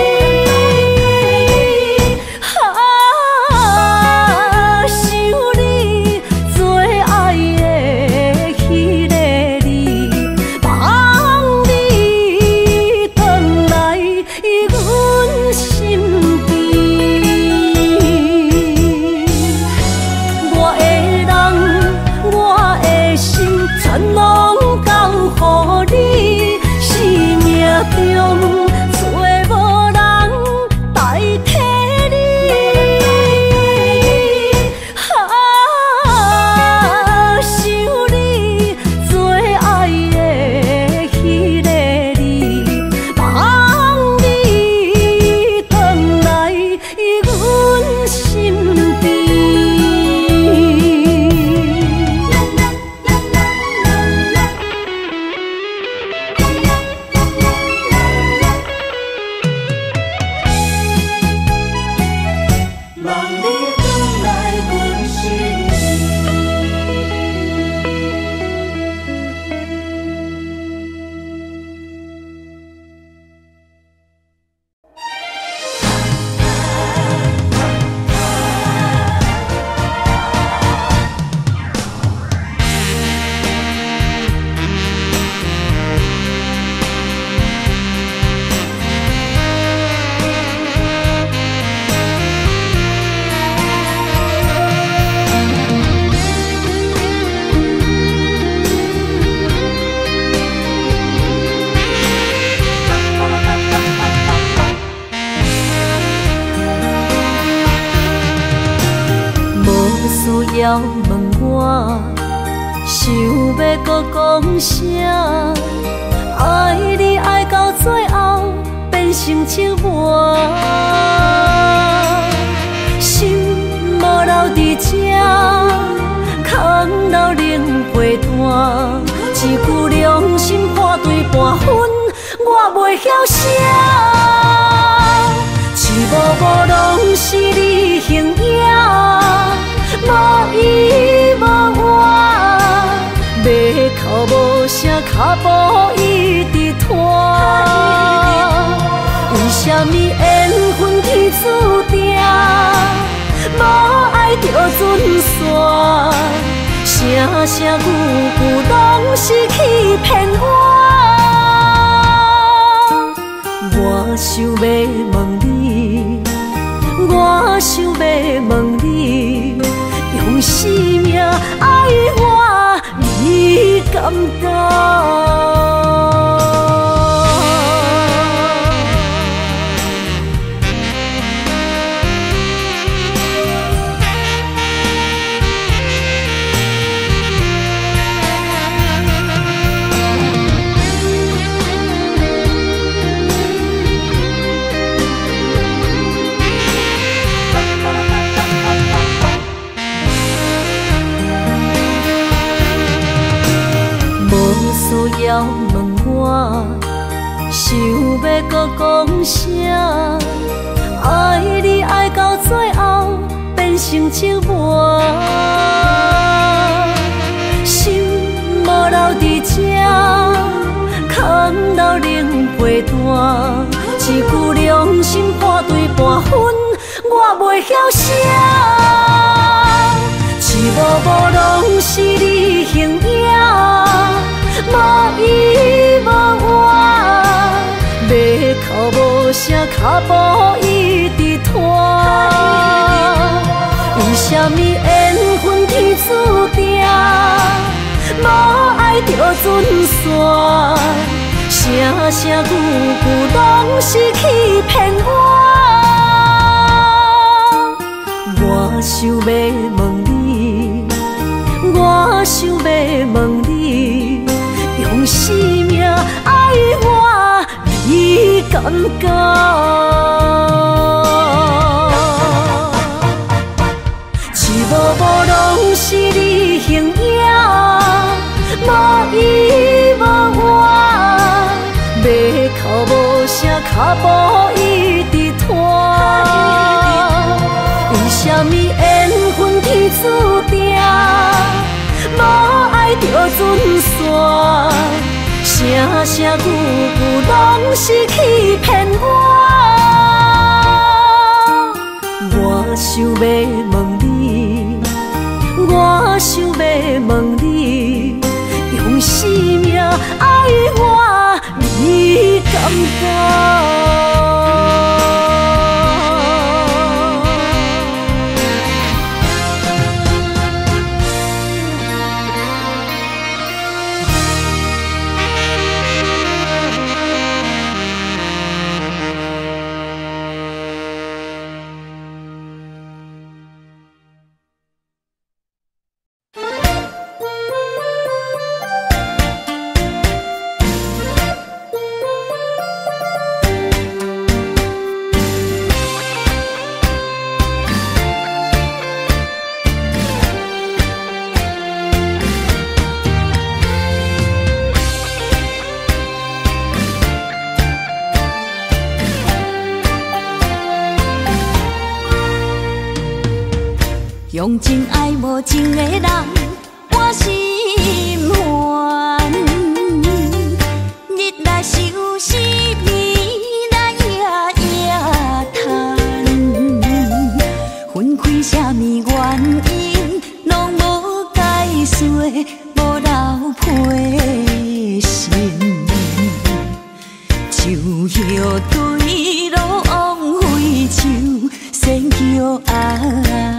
啊，想你最爱的迄个你，望你回来阮身边。我的我的心全拢交予你，生命中找无人代替你。啊，想你最爱的迄个你，望你回来阮身边。需要问我，想要搁讲啥？爱你爱到最后变成寂寞，心无留伫这，空留冷陪伴。一句良心半对半分，我袂晓写。一幕幕拢是你形影。无依无我，马口无声，脚步一直拖。为什么缘分天注定，无爱就准线？声声句句拢是欺骗我。我想要问你，我想要问你。用生命爱我，你敢当？需要问我，想要搁讲啥？爱你爱到最后变成寂寞，心无留伫这，空留冷陪伴。一句良心半对半分，我袂晓写。一幕幕拢是你形影。无依无我，马口无声，脚步一直拖。为什么缘分天注定，无爱就准线？声声句句拢是欺骗我。 想要问你，我想要问你，用生命爱我，你敢觉？一幕幕拢是你形影，无依无我，要哭无声，脚步一直拖。为什么缘分天注定，无爱就准线？声声句句拢是欺骗我。我想要问你，我想要问你，用生命爱我，你敢觉？用情爱无情的人，我心烦。日来想思暝来夜夜叹，分开啥物原因，拢无解说，无留批信。树叶对路枉费树，先叫爱。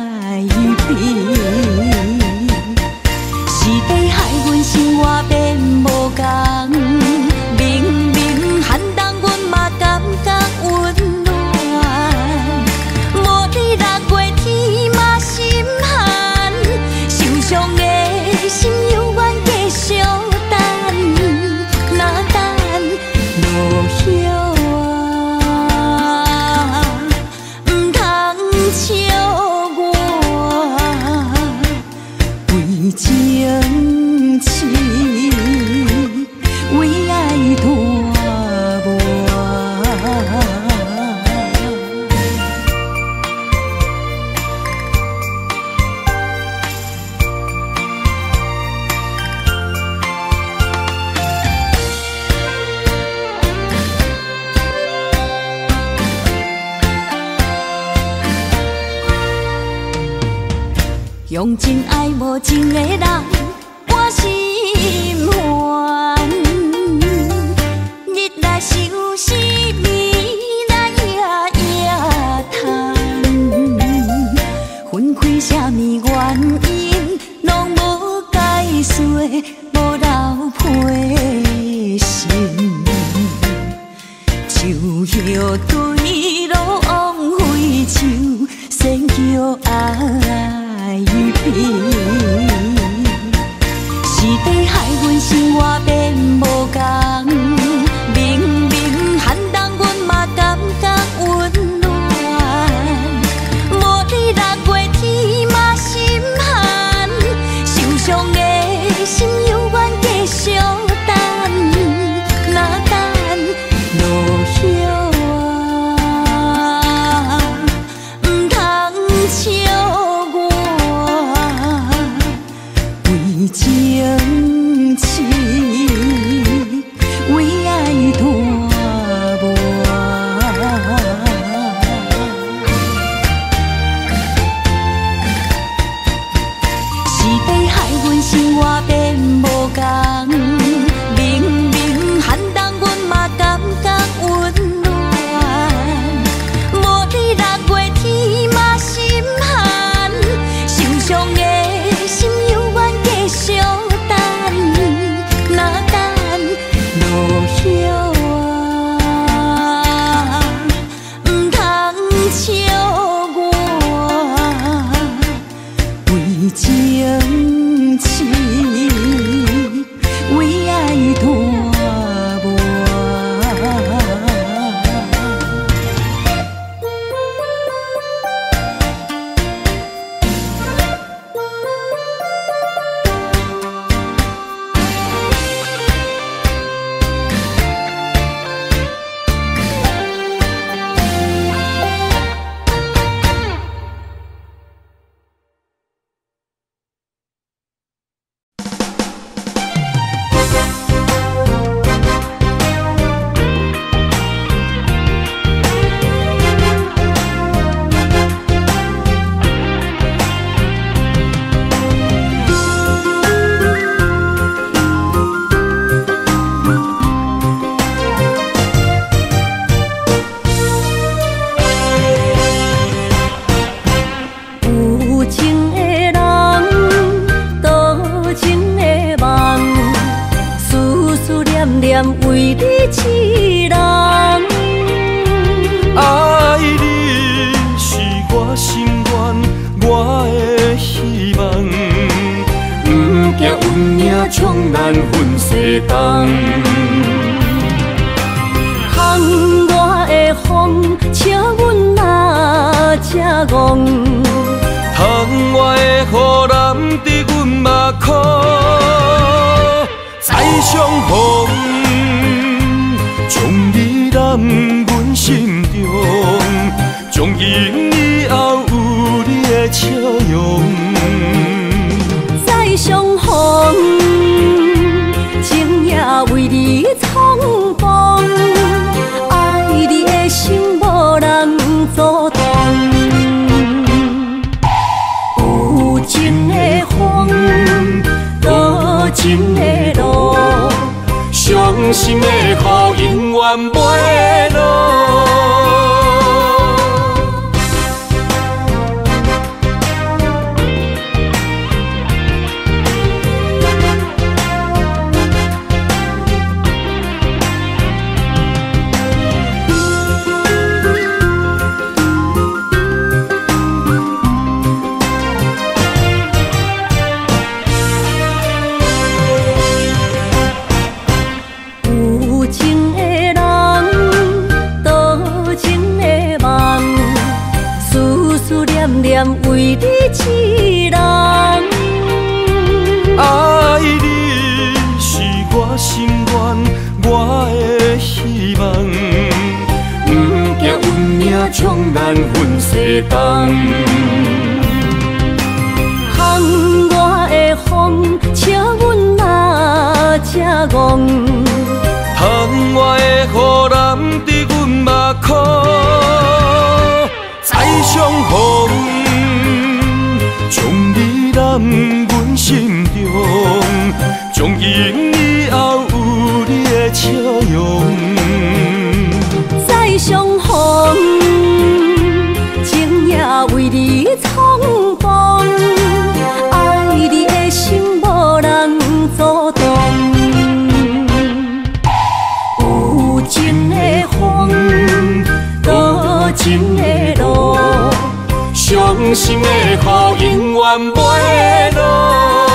是地害阮生活变无同，明明寒冬阮嘛感觉温暖，无你六月天嘛心寒，受伤的心犹原继续等，哪等落叶啊，唔通笑。情痴，为爱拖磨。用情爱无情的人，我心烦。日来想思暝来夜夜叹，分开啥物原因，拢无解说，无留批信。树叶对路枉费树，先叫爱。是地害阮生活变无同，明明寒冬阮嘛感觉温暖，无你六月天嘛心寒，受伤的心犹原继续等，哪等落叶啊，唔通笑。情痴， 风我的风，笑阮哪这戆。 窗外的雨淋伫阮目眶，再相逢，将你揽阮心中，从今以后有你的笑容。 再相逢，情也为你冲动，爱你的心无人阻挡。有情的风，多情的路， 伤心的雨永远袂落。 为你一人， 爱你是我心愿，我的希望。不惊运命冲咱分世东。 风我的风，笑阮哪这戆。 窗外的雨淋伫阮目眶，再相逢。将你揽阮心中，从今以后有你的笑容。 再相逢，情也为你冲动，爱你的心无人阻挡。有情的风，多情的路，伤心的雨永远袂落。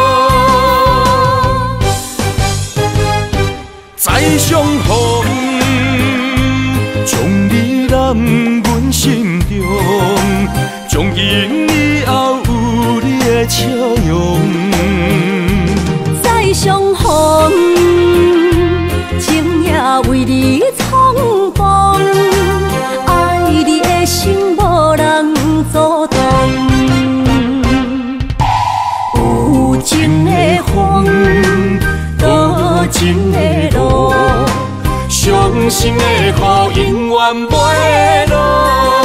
再相逢，将你揽阮心中，从今以后有你的笑容。 再相逢，情也为你冲动，爱你的心无人阻挡。有情的风，多情的路，伤心的雨永远袂落。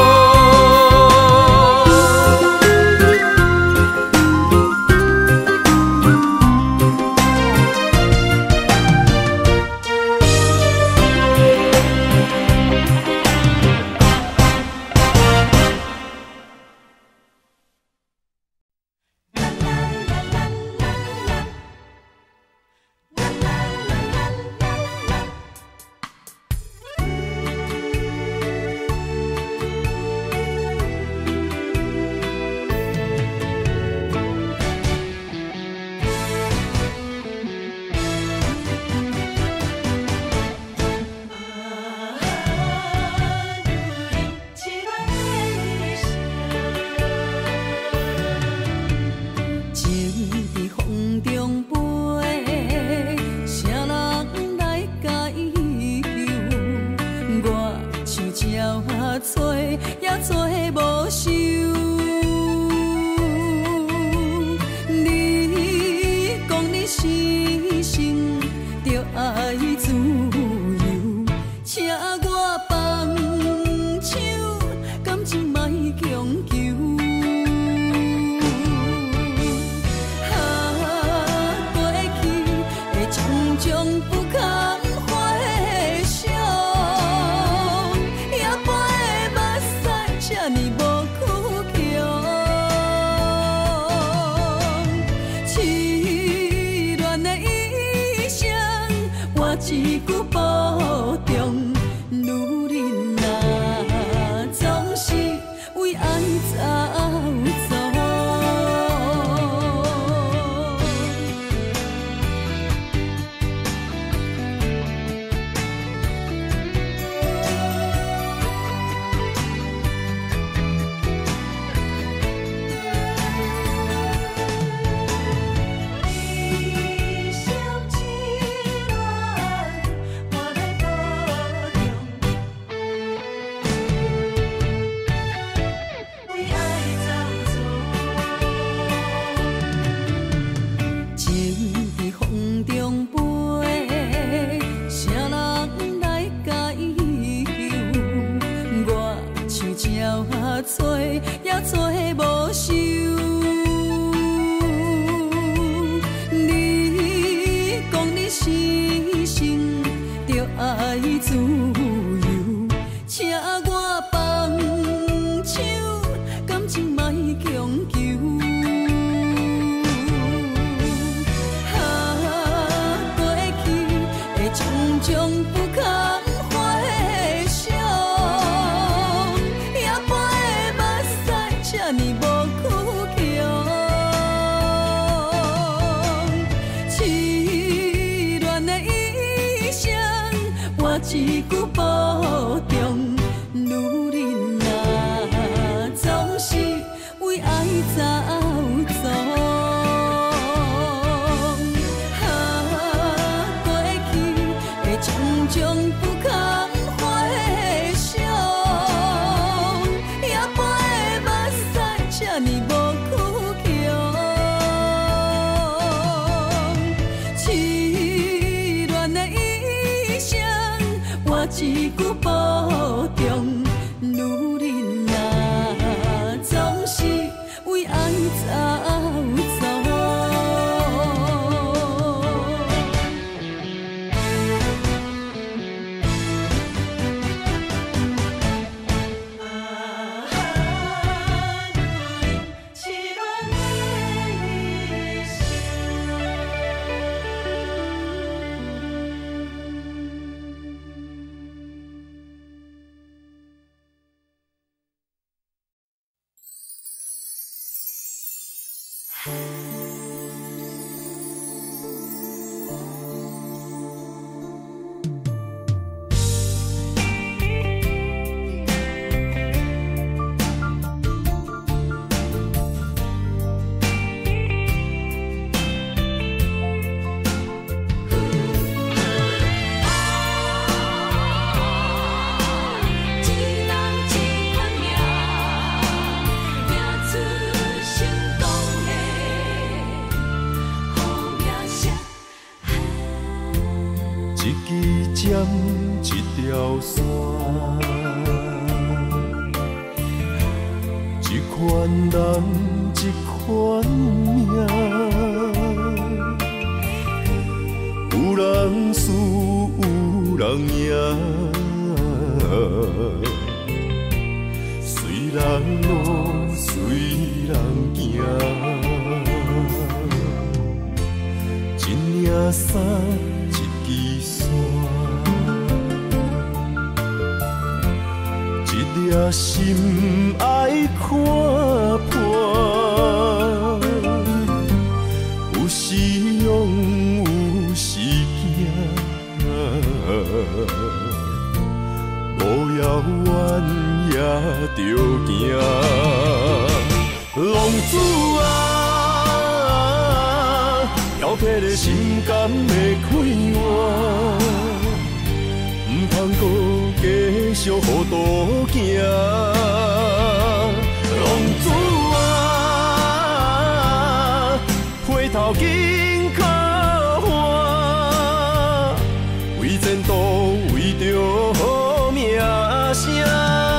一句保重，女人啊，总是为爱走走。 找也找无收。你讲你死心着爱自由，请我放手，感情莫强求。种种不堪回想，也飞的目屎这呢无苦强，痴恋的意象，我一句保重。女人啊，总是为爱走走。种种不堪回想，也飞的目屎这呢无苦强，痴恋的意象，我一句保重。女人啊，总是为爱走走。 一条线，一款人，一款命，有人输，有人赢，随人路，随人行，一领衫，一支线。一粒心爱看破，有时勇，有时惊，路遥远也着行。浪子啊，挑剔的心肝要开换。唔通搁继续糊涂行，浪子啊，回头紧靠岸，为前途，为着好名声。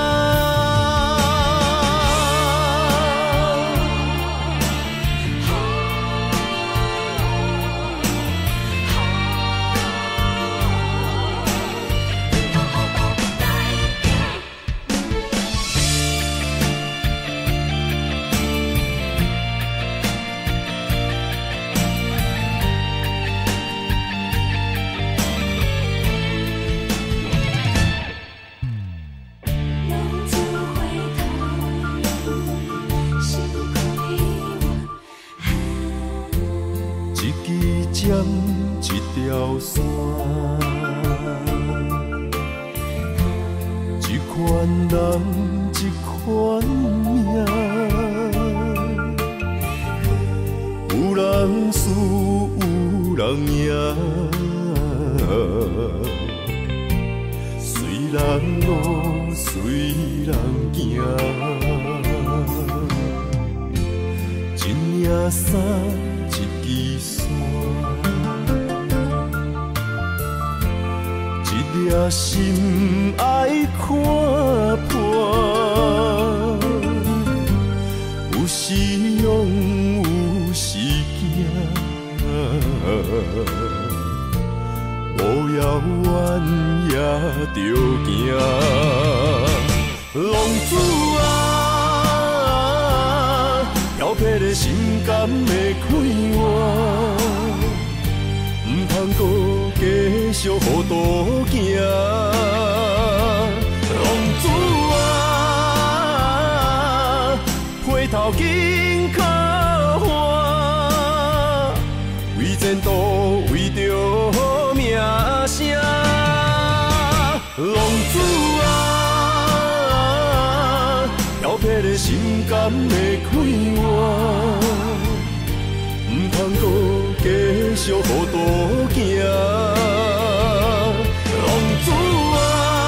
一条线，一款人，一款命，有人输，有人赢，随人路，随人行，一领衫，一支线。一粒心爱看破， 远也着行。浪子啊，调皮的心肝会快活，唔通搁继续予渡行。浪子啊，回头紧靠岸，为前途为着名声。浪子啊，调皮的心肝会快活，唔通搁继续予渡行。浪子啊，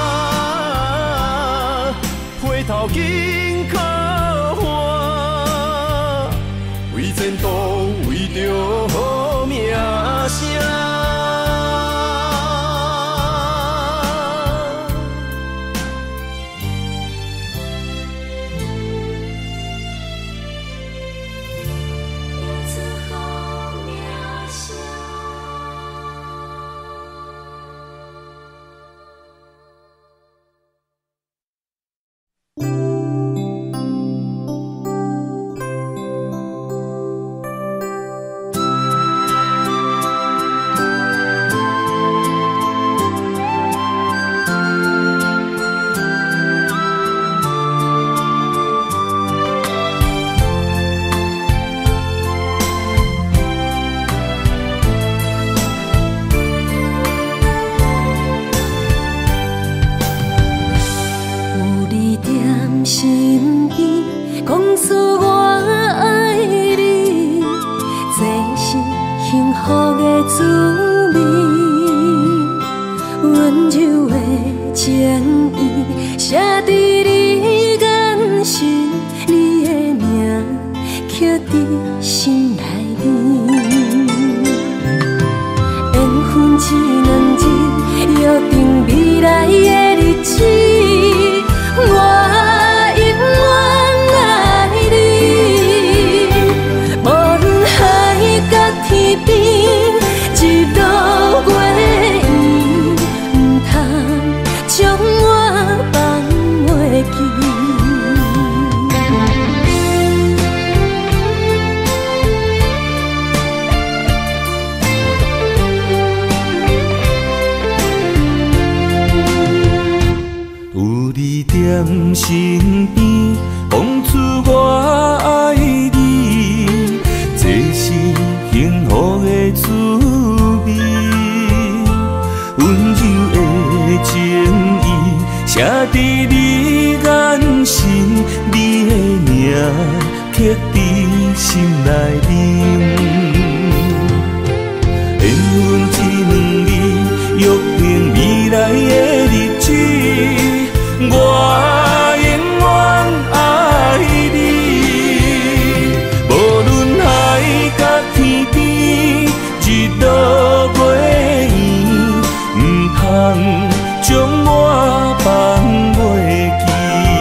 回头紧靠岸，为前途为着名声。 身边讲出我爱你，这是幸福的滋味。温柔的情意写在你眼神，你的名刻在心内面。缘分一两字，约定未来的日子。我将我放袂记。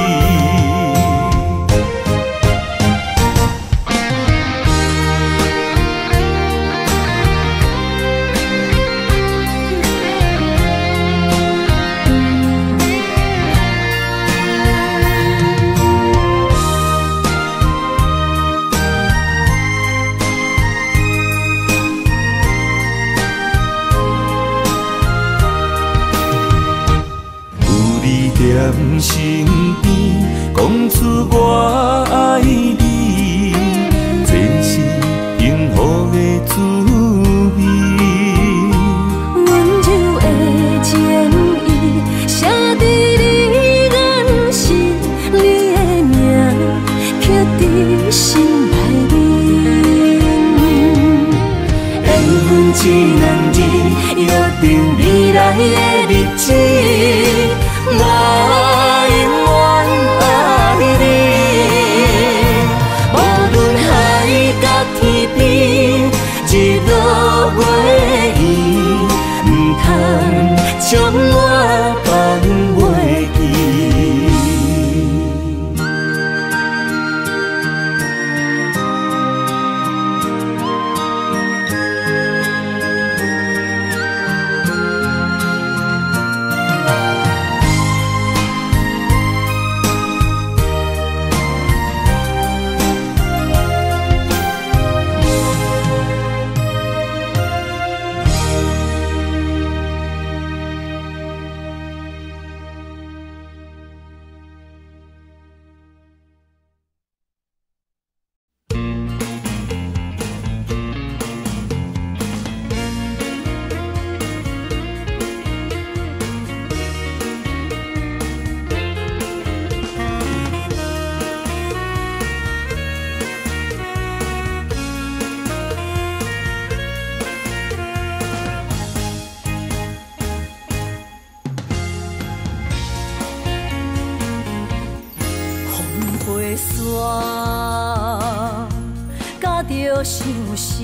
在身边，讲出我爱你，这是幸福的滋味。 温柔的情意写在你眼神，你的名刻在心内面。缘分一两字，约定未来的日子。我永远爱你，无论海角天边，一路袂远，唔通将我放袂记。 山，甲着相思，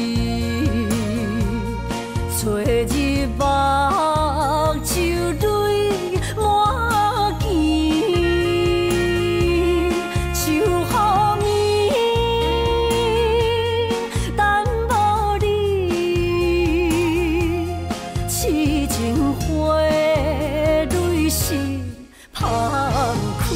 找日目睭泪满肩，想予眠，等无你，痴情花蕊是芳开。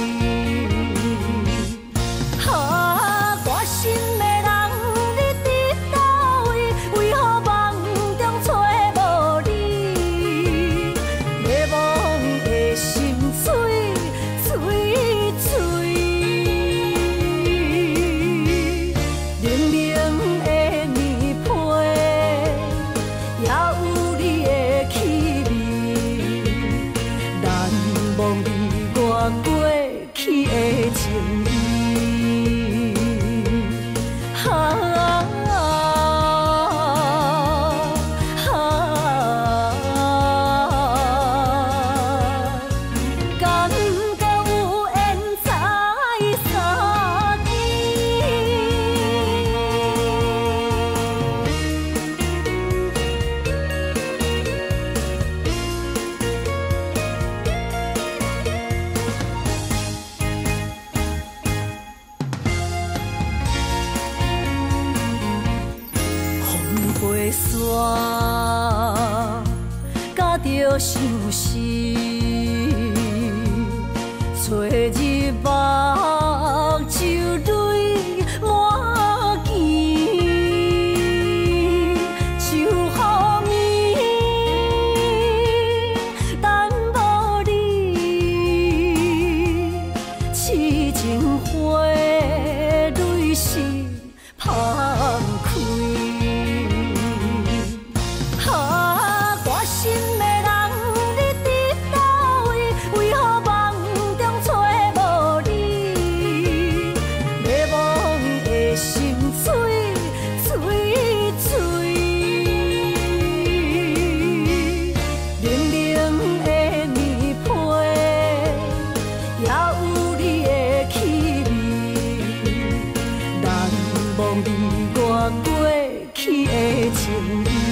啊，我心的人，你伫倒位？为何梦中找无你？迷惘的心碎碎碎，冷冷的棉被，也有你的气味，难忘你我过去的情意。飞山，甲着相思，找日目睭泪满肩，想予眠，等无你，痴情花蕊是芳开。啊，我心的人，你伫倒位？为何梦中找无你？迷惘的心碎碎碎，冷冷的棉被，也有你的气味，难忘你我过去的情意。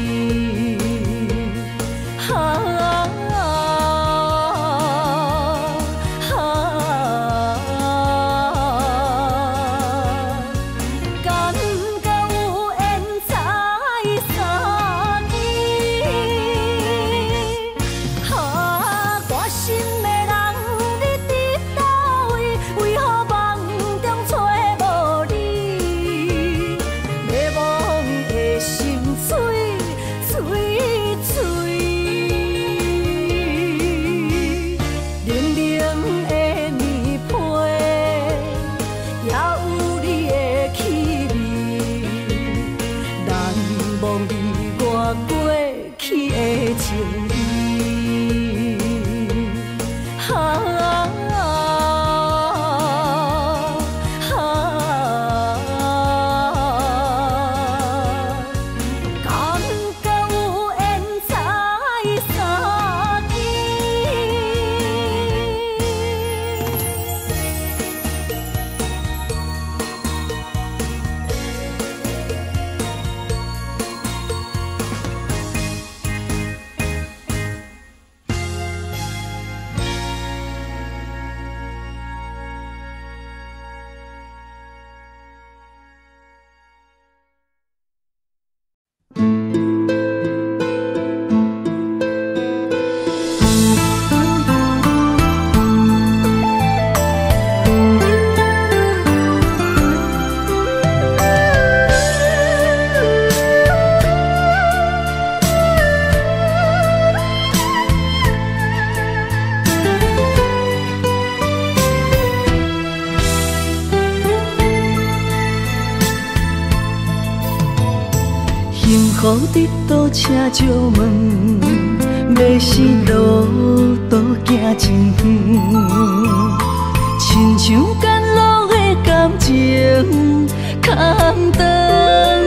雨得倒车石门，要是路途行真远，亲像甘露的感情空长。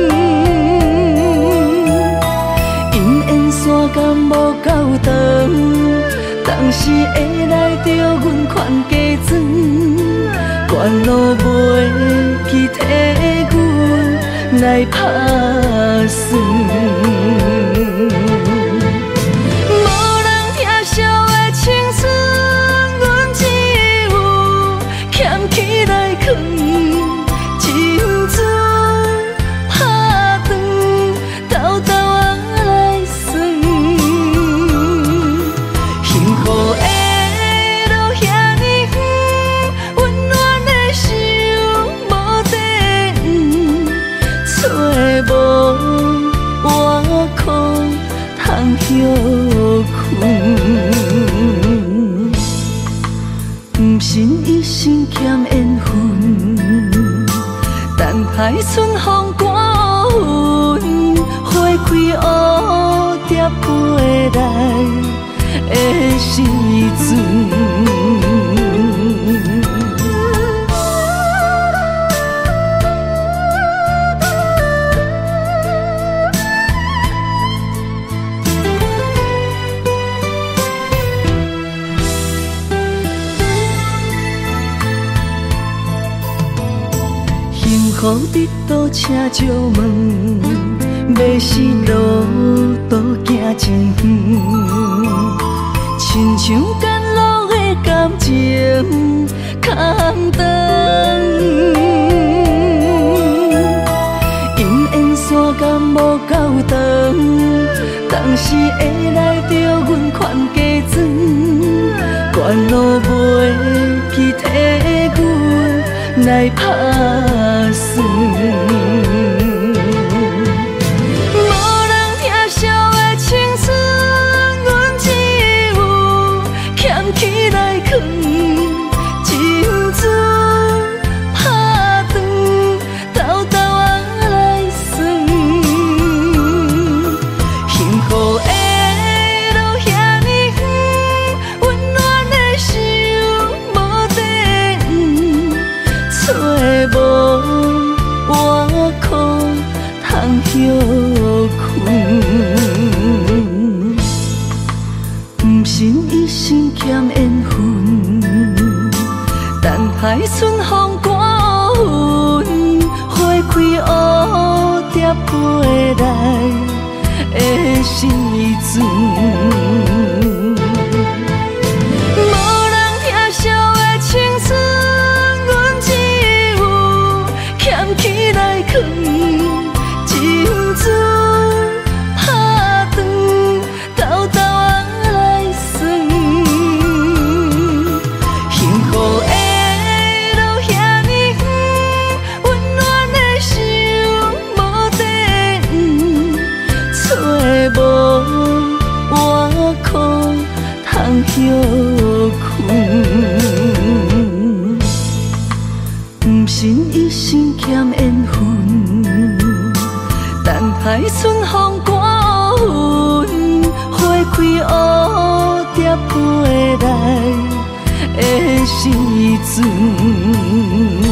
因缘线感无够长，当时会来着阮款家庄。 关路袂记替阮来打算。无人疼惜的青春，阮只有捡起来藏。情船拍长，兜兜啊来算。幸福的路遐尼远，温暖的心无地黄，找无外裤通休困。不信一生欠缘分，等待春风刮云，花开蝴蝶飞来的时阵。幸福伫倒车借问，要是路途行真远，亲像甘露的感情空长。因缘线感无够长，当时会来着阮款加装，关路袂记替阮来打算。无人疼惜的青春，阮只有捡起来藏。情船拍长，兜兜啊来算。幸福的路遐尼远，温暖的心无地黄，找无外裤通休困。不信一生欠缘分，等待春风刮云，花开蝴蝶飞来的时阵。无人疼惜的青春，阮只有捡起来藏。情船拍长，兜兜啊来算。幸福的路遐尼远，温暖的心无地黄，找无外裤通休困。不信一生欠缘分，等待春风刮云，花开蝴蝶飞来的时阵。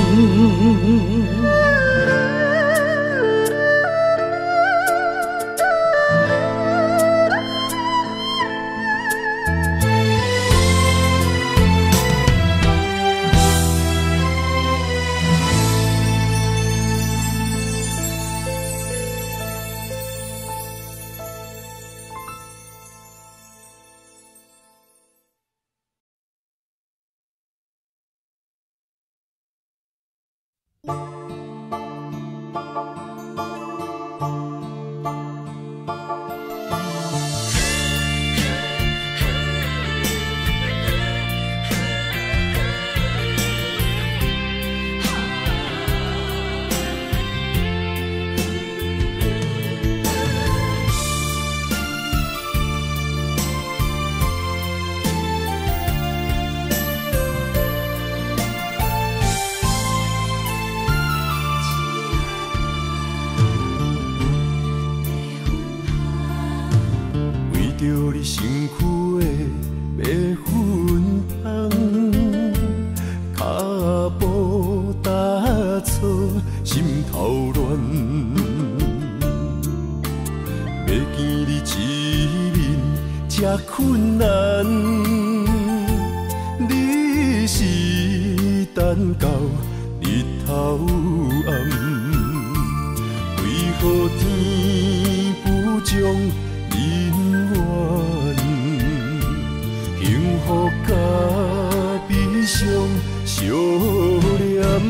困难，你是台等到日头暗，为何天不将人怨？幸福甲悲伤相连，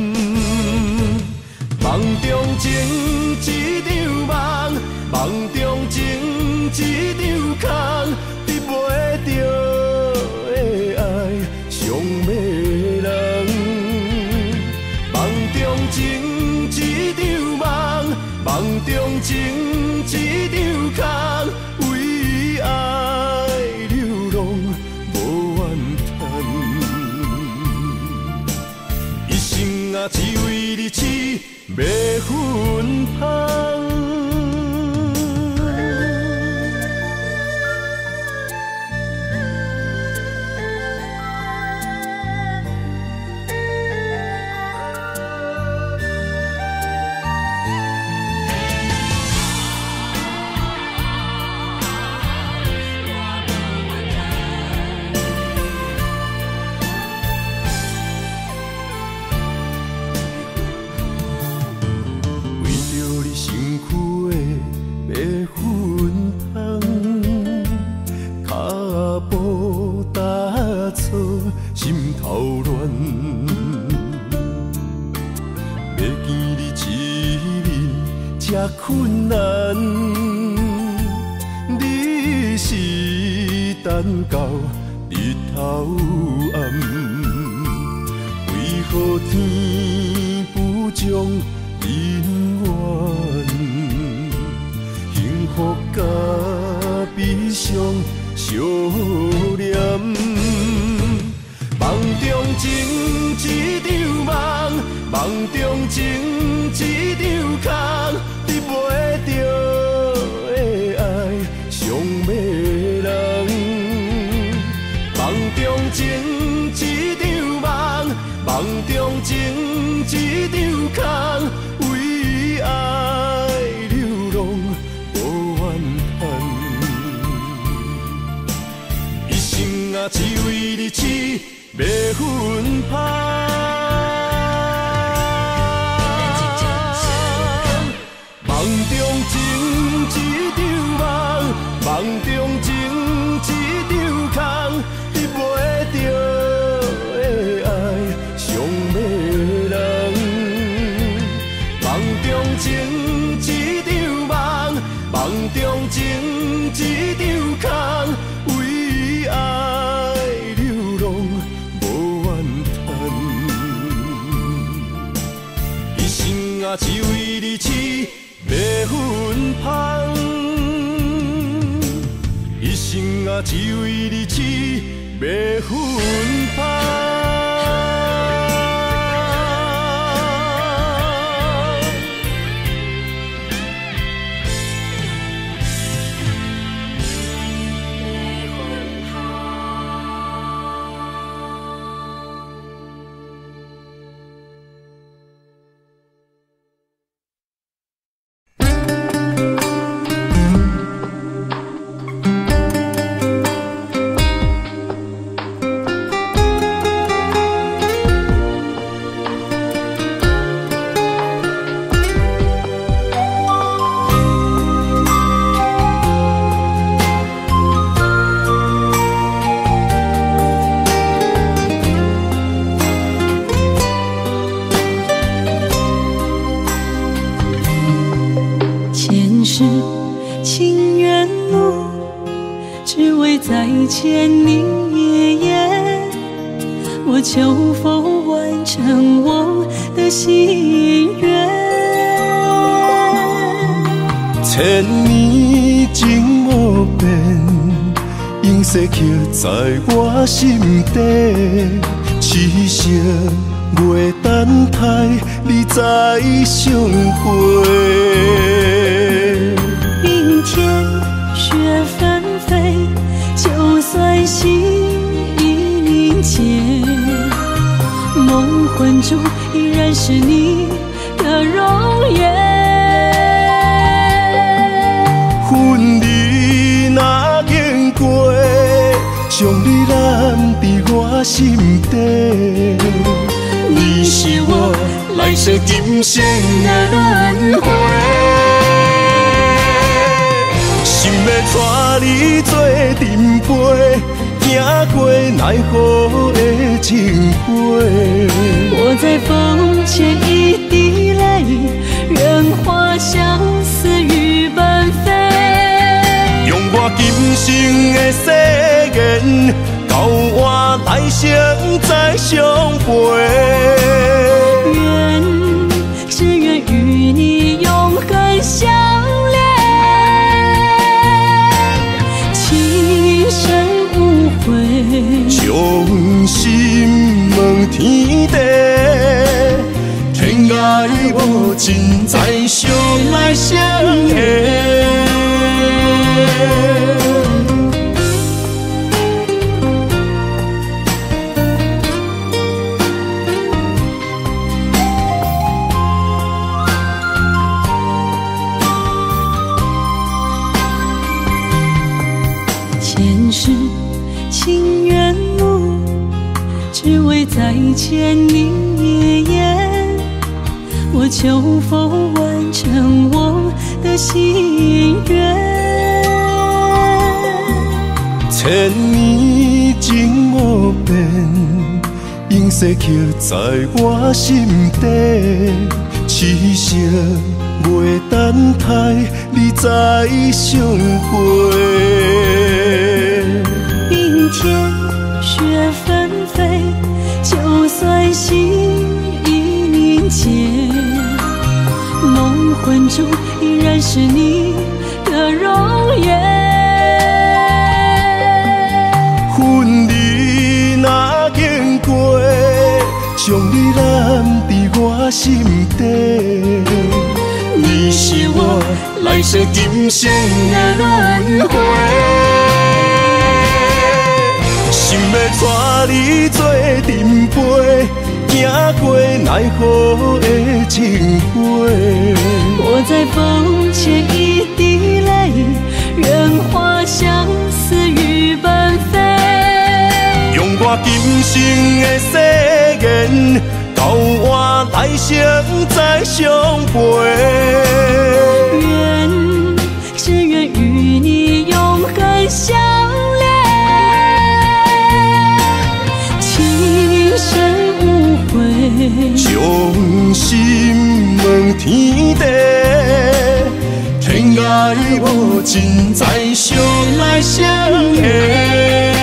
梦中情一场梦，梦中情一场空，得袂着的爱上迷人。梦中情一场梦，梦中情一场空，为爱流浪无怨叹。一生啊，只为你痴，袂分芳。心头乱，要见你一面这困难，你是等到日头暗，为何天不将人怨？幸福甲悲伤相连。梦中情一场梦，梦中情一场空，得袂着的爱上迷人。梦中情一场梦，梦中情一场空，为爱流浪无怨叹。一生啊，只为你痴，袂分芳。梦中情一场梦，梦中情一场空，得袂着的爱上迷人。梦中情一场梦，梦中情一场空，为爱流浪无怨叹。一生啊，只为你痴，袂分芳。一生啊，只为你痴，袂分芳。 牵你爷爷，我求否完成我的心愿。 千年情无变，永逝刻在我心底。痴情袂等待，你再相会。 明天雪纷飞，就算心已凝结，梦魂中依然是你的容颜。 婚礼若经过，将你揽在我心底，你来世今生的轮回。心要带你做阵陪，行过奈何的情花。 我在风前一滴泪，任花相思雨纷飞。 用我今生的誓言，到我来生再相陪。 愿只愿与你永恒相恋，情深无悔， 将心问天地，天涯无尽，再相来相会。 前世情缘路，只为再见你一眼。我求否完成我的心愿？ 千年情无变，永逝刻在我心底。痴情袂等待，你再相陪。 冰天雪纷飞，就算心已凝结，梦魂中依然是你的容颜。 恨你若经过，将你揽伫我心底。你是我来世今生的轮回。心要带你做阵陪，行过奈何的情花。 我在风前一滴泪，任花相思雨纷飞。 用我今生的誓言，到我来生再相陪。 愿只愿与你永恒相恋，情深无悔， 将心问天地，天涯无尽，再相来相会。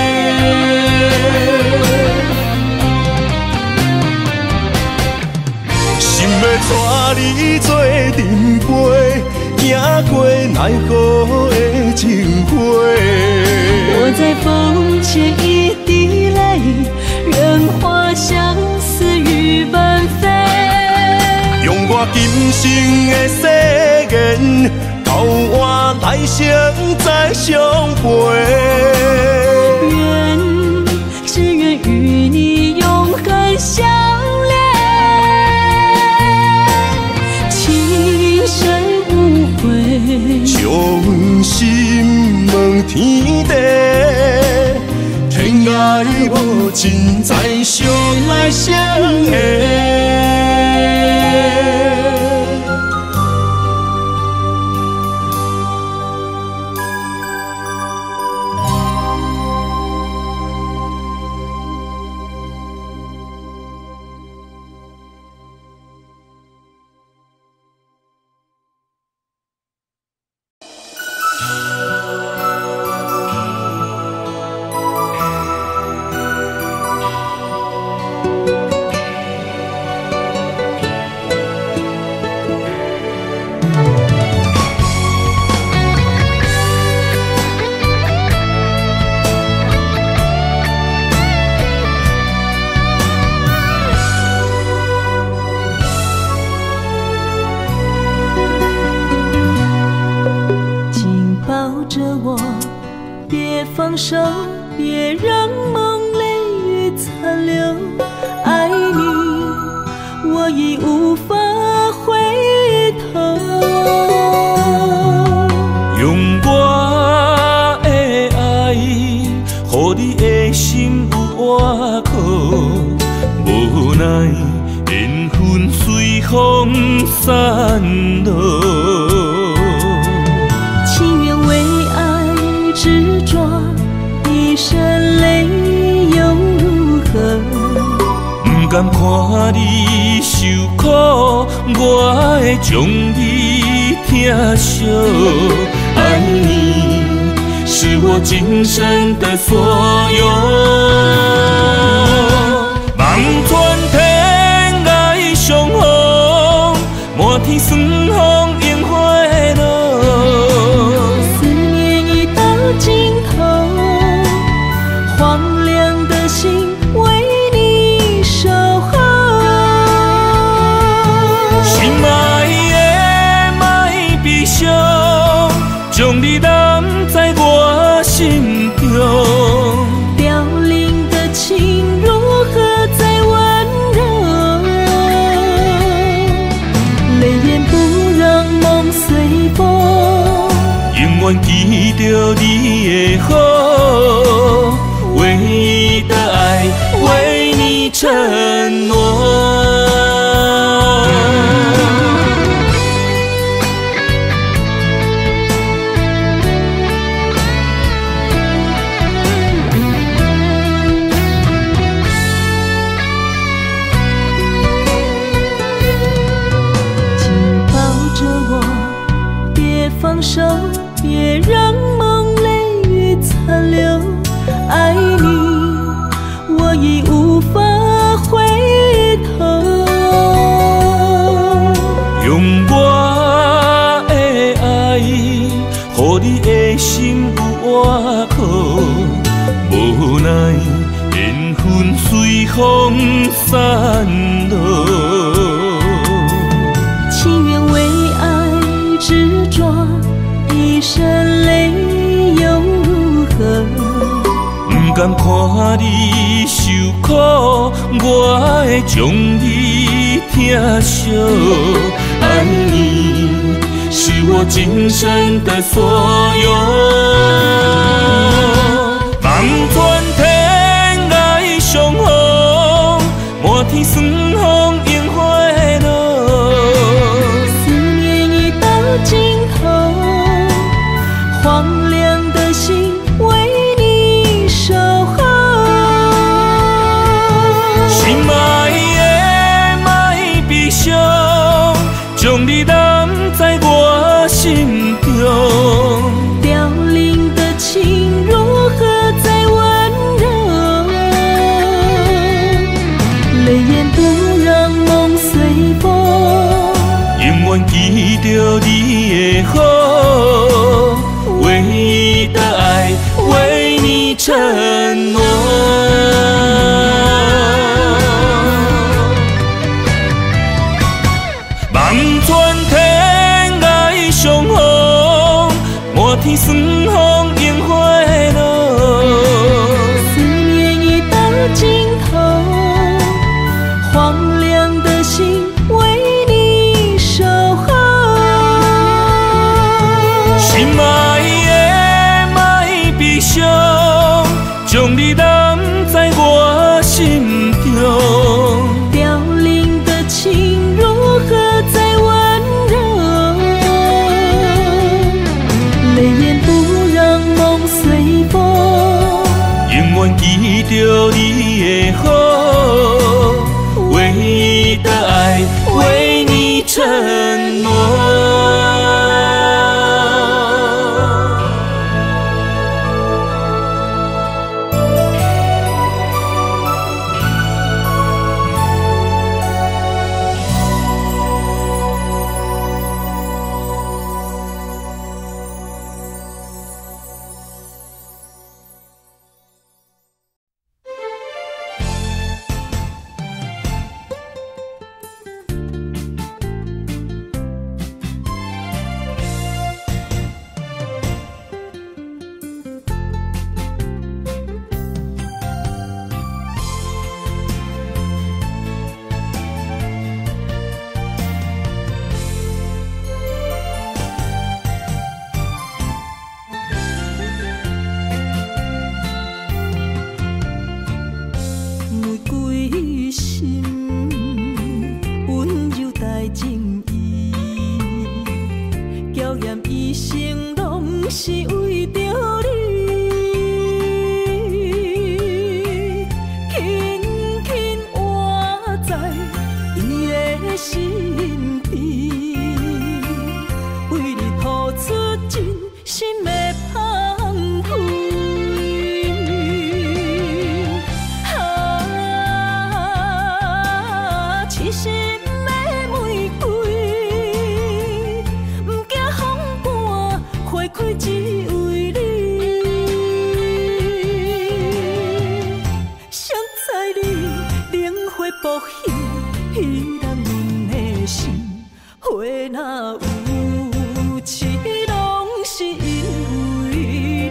心要带你做阵陪，行过奈何的情花。 我在风前一滴泪，任花相思雨纷飞。 用我今生的誓言，到我来生再相陪。 愿只愿与你永恒相恋，情深无悔， 将心问天地，天涯无尽，再相来相会。 放手，别让梦泪雨残留。爱你，我已无法回头。 用我的爱，予你的心有活口。无奈缘分随甘看你受苦，我会将你疼惜。爱你是我今生的所有。望穿天涯相逢，满天霜风烟火落。 思念已到尽头，荒凉的心为你守候。 心爱的莫悲伤，将你揽在我心中。 凋零的情如何再温柔？泪眼不让梦随风。 永远记着你的好，唯一的爱为你承诺。 紧抱着我，别放手，别让梦泪雨残留。爱你，我已无法回头。 用我的爱，予你的心有外口，无奈缘分随风散落。 情愿为爱执着，一身泪又如何？ 不甘看你受苦，我会将你疼惜。爱你是我今生的所有。望穿天涯相逢，满天霜风烟火落。 思念已到尽头，荒凉的心为你守候。 心爱的莫悲伤，将你揽在我心中。 凋零的情如何再温柔？泪眼不让梦随风。 永远记着你的好，唯一的爱为你承诺。望穿天涯相逢，满天霜风烟火落。 思念已到尽头，荒凉的心为你守候。 心爱的莫悲伤，将你揽在我心中。 凋零的情如何再温柔？泪眼不让梦随风。 永远记着你的好，唯一的爱为你承诺。 是为着你，轻轻换痴心的玫瑰，不惊风寒，花开只为你。谁知你冷花薄幸，彼人阮的心，花若有痴，拢是因为你。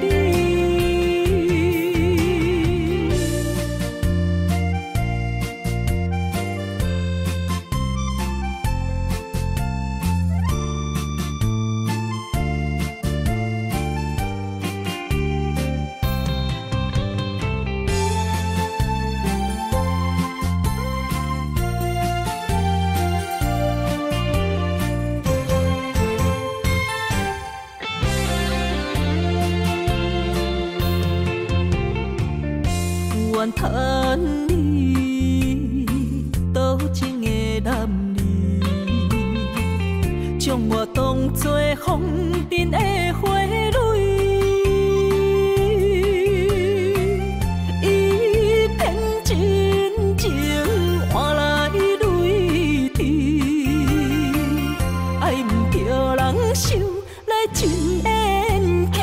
怨叹你多情的男儿，将我当作风尘的花蕊，伊骗真情换来泪滴，爱毋着人受来真缘起。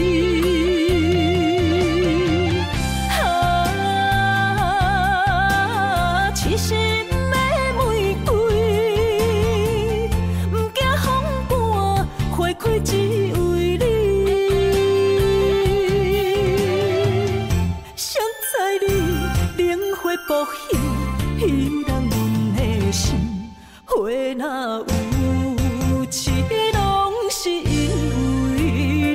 只为你，谁知你冷花薄幸，彼人阮的心，花若有痴，拢是因为你。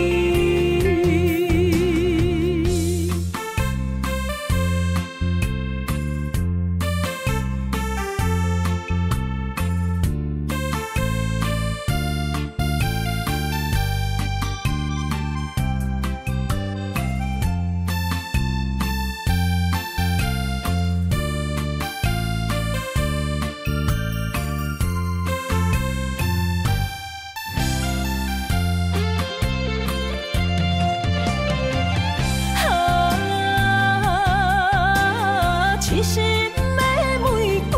痴心的玫瑰，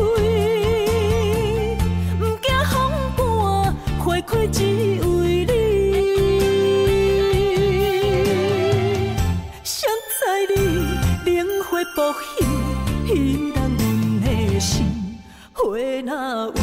不惊风寒，花开只为你。谁知你冷花薄幸，彼人阮的心，花若有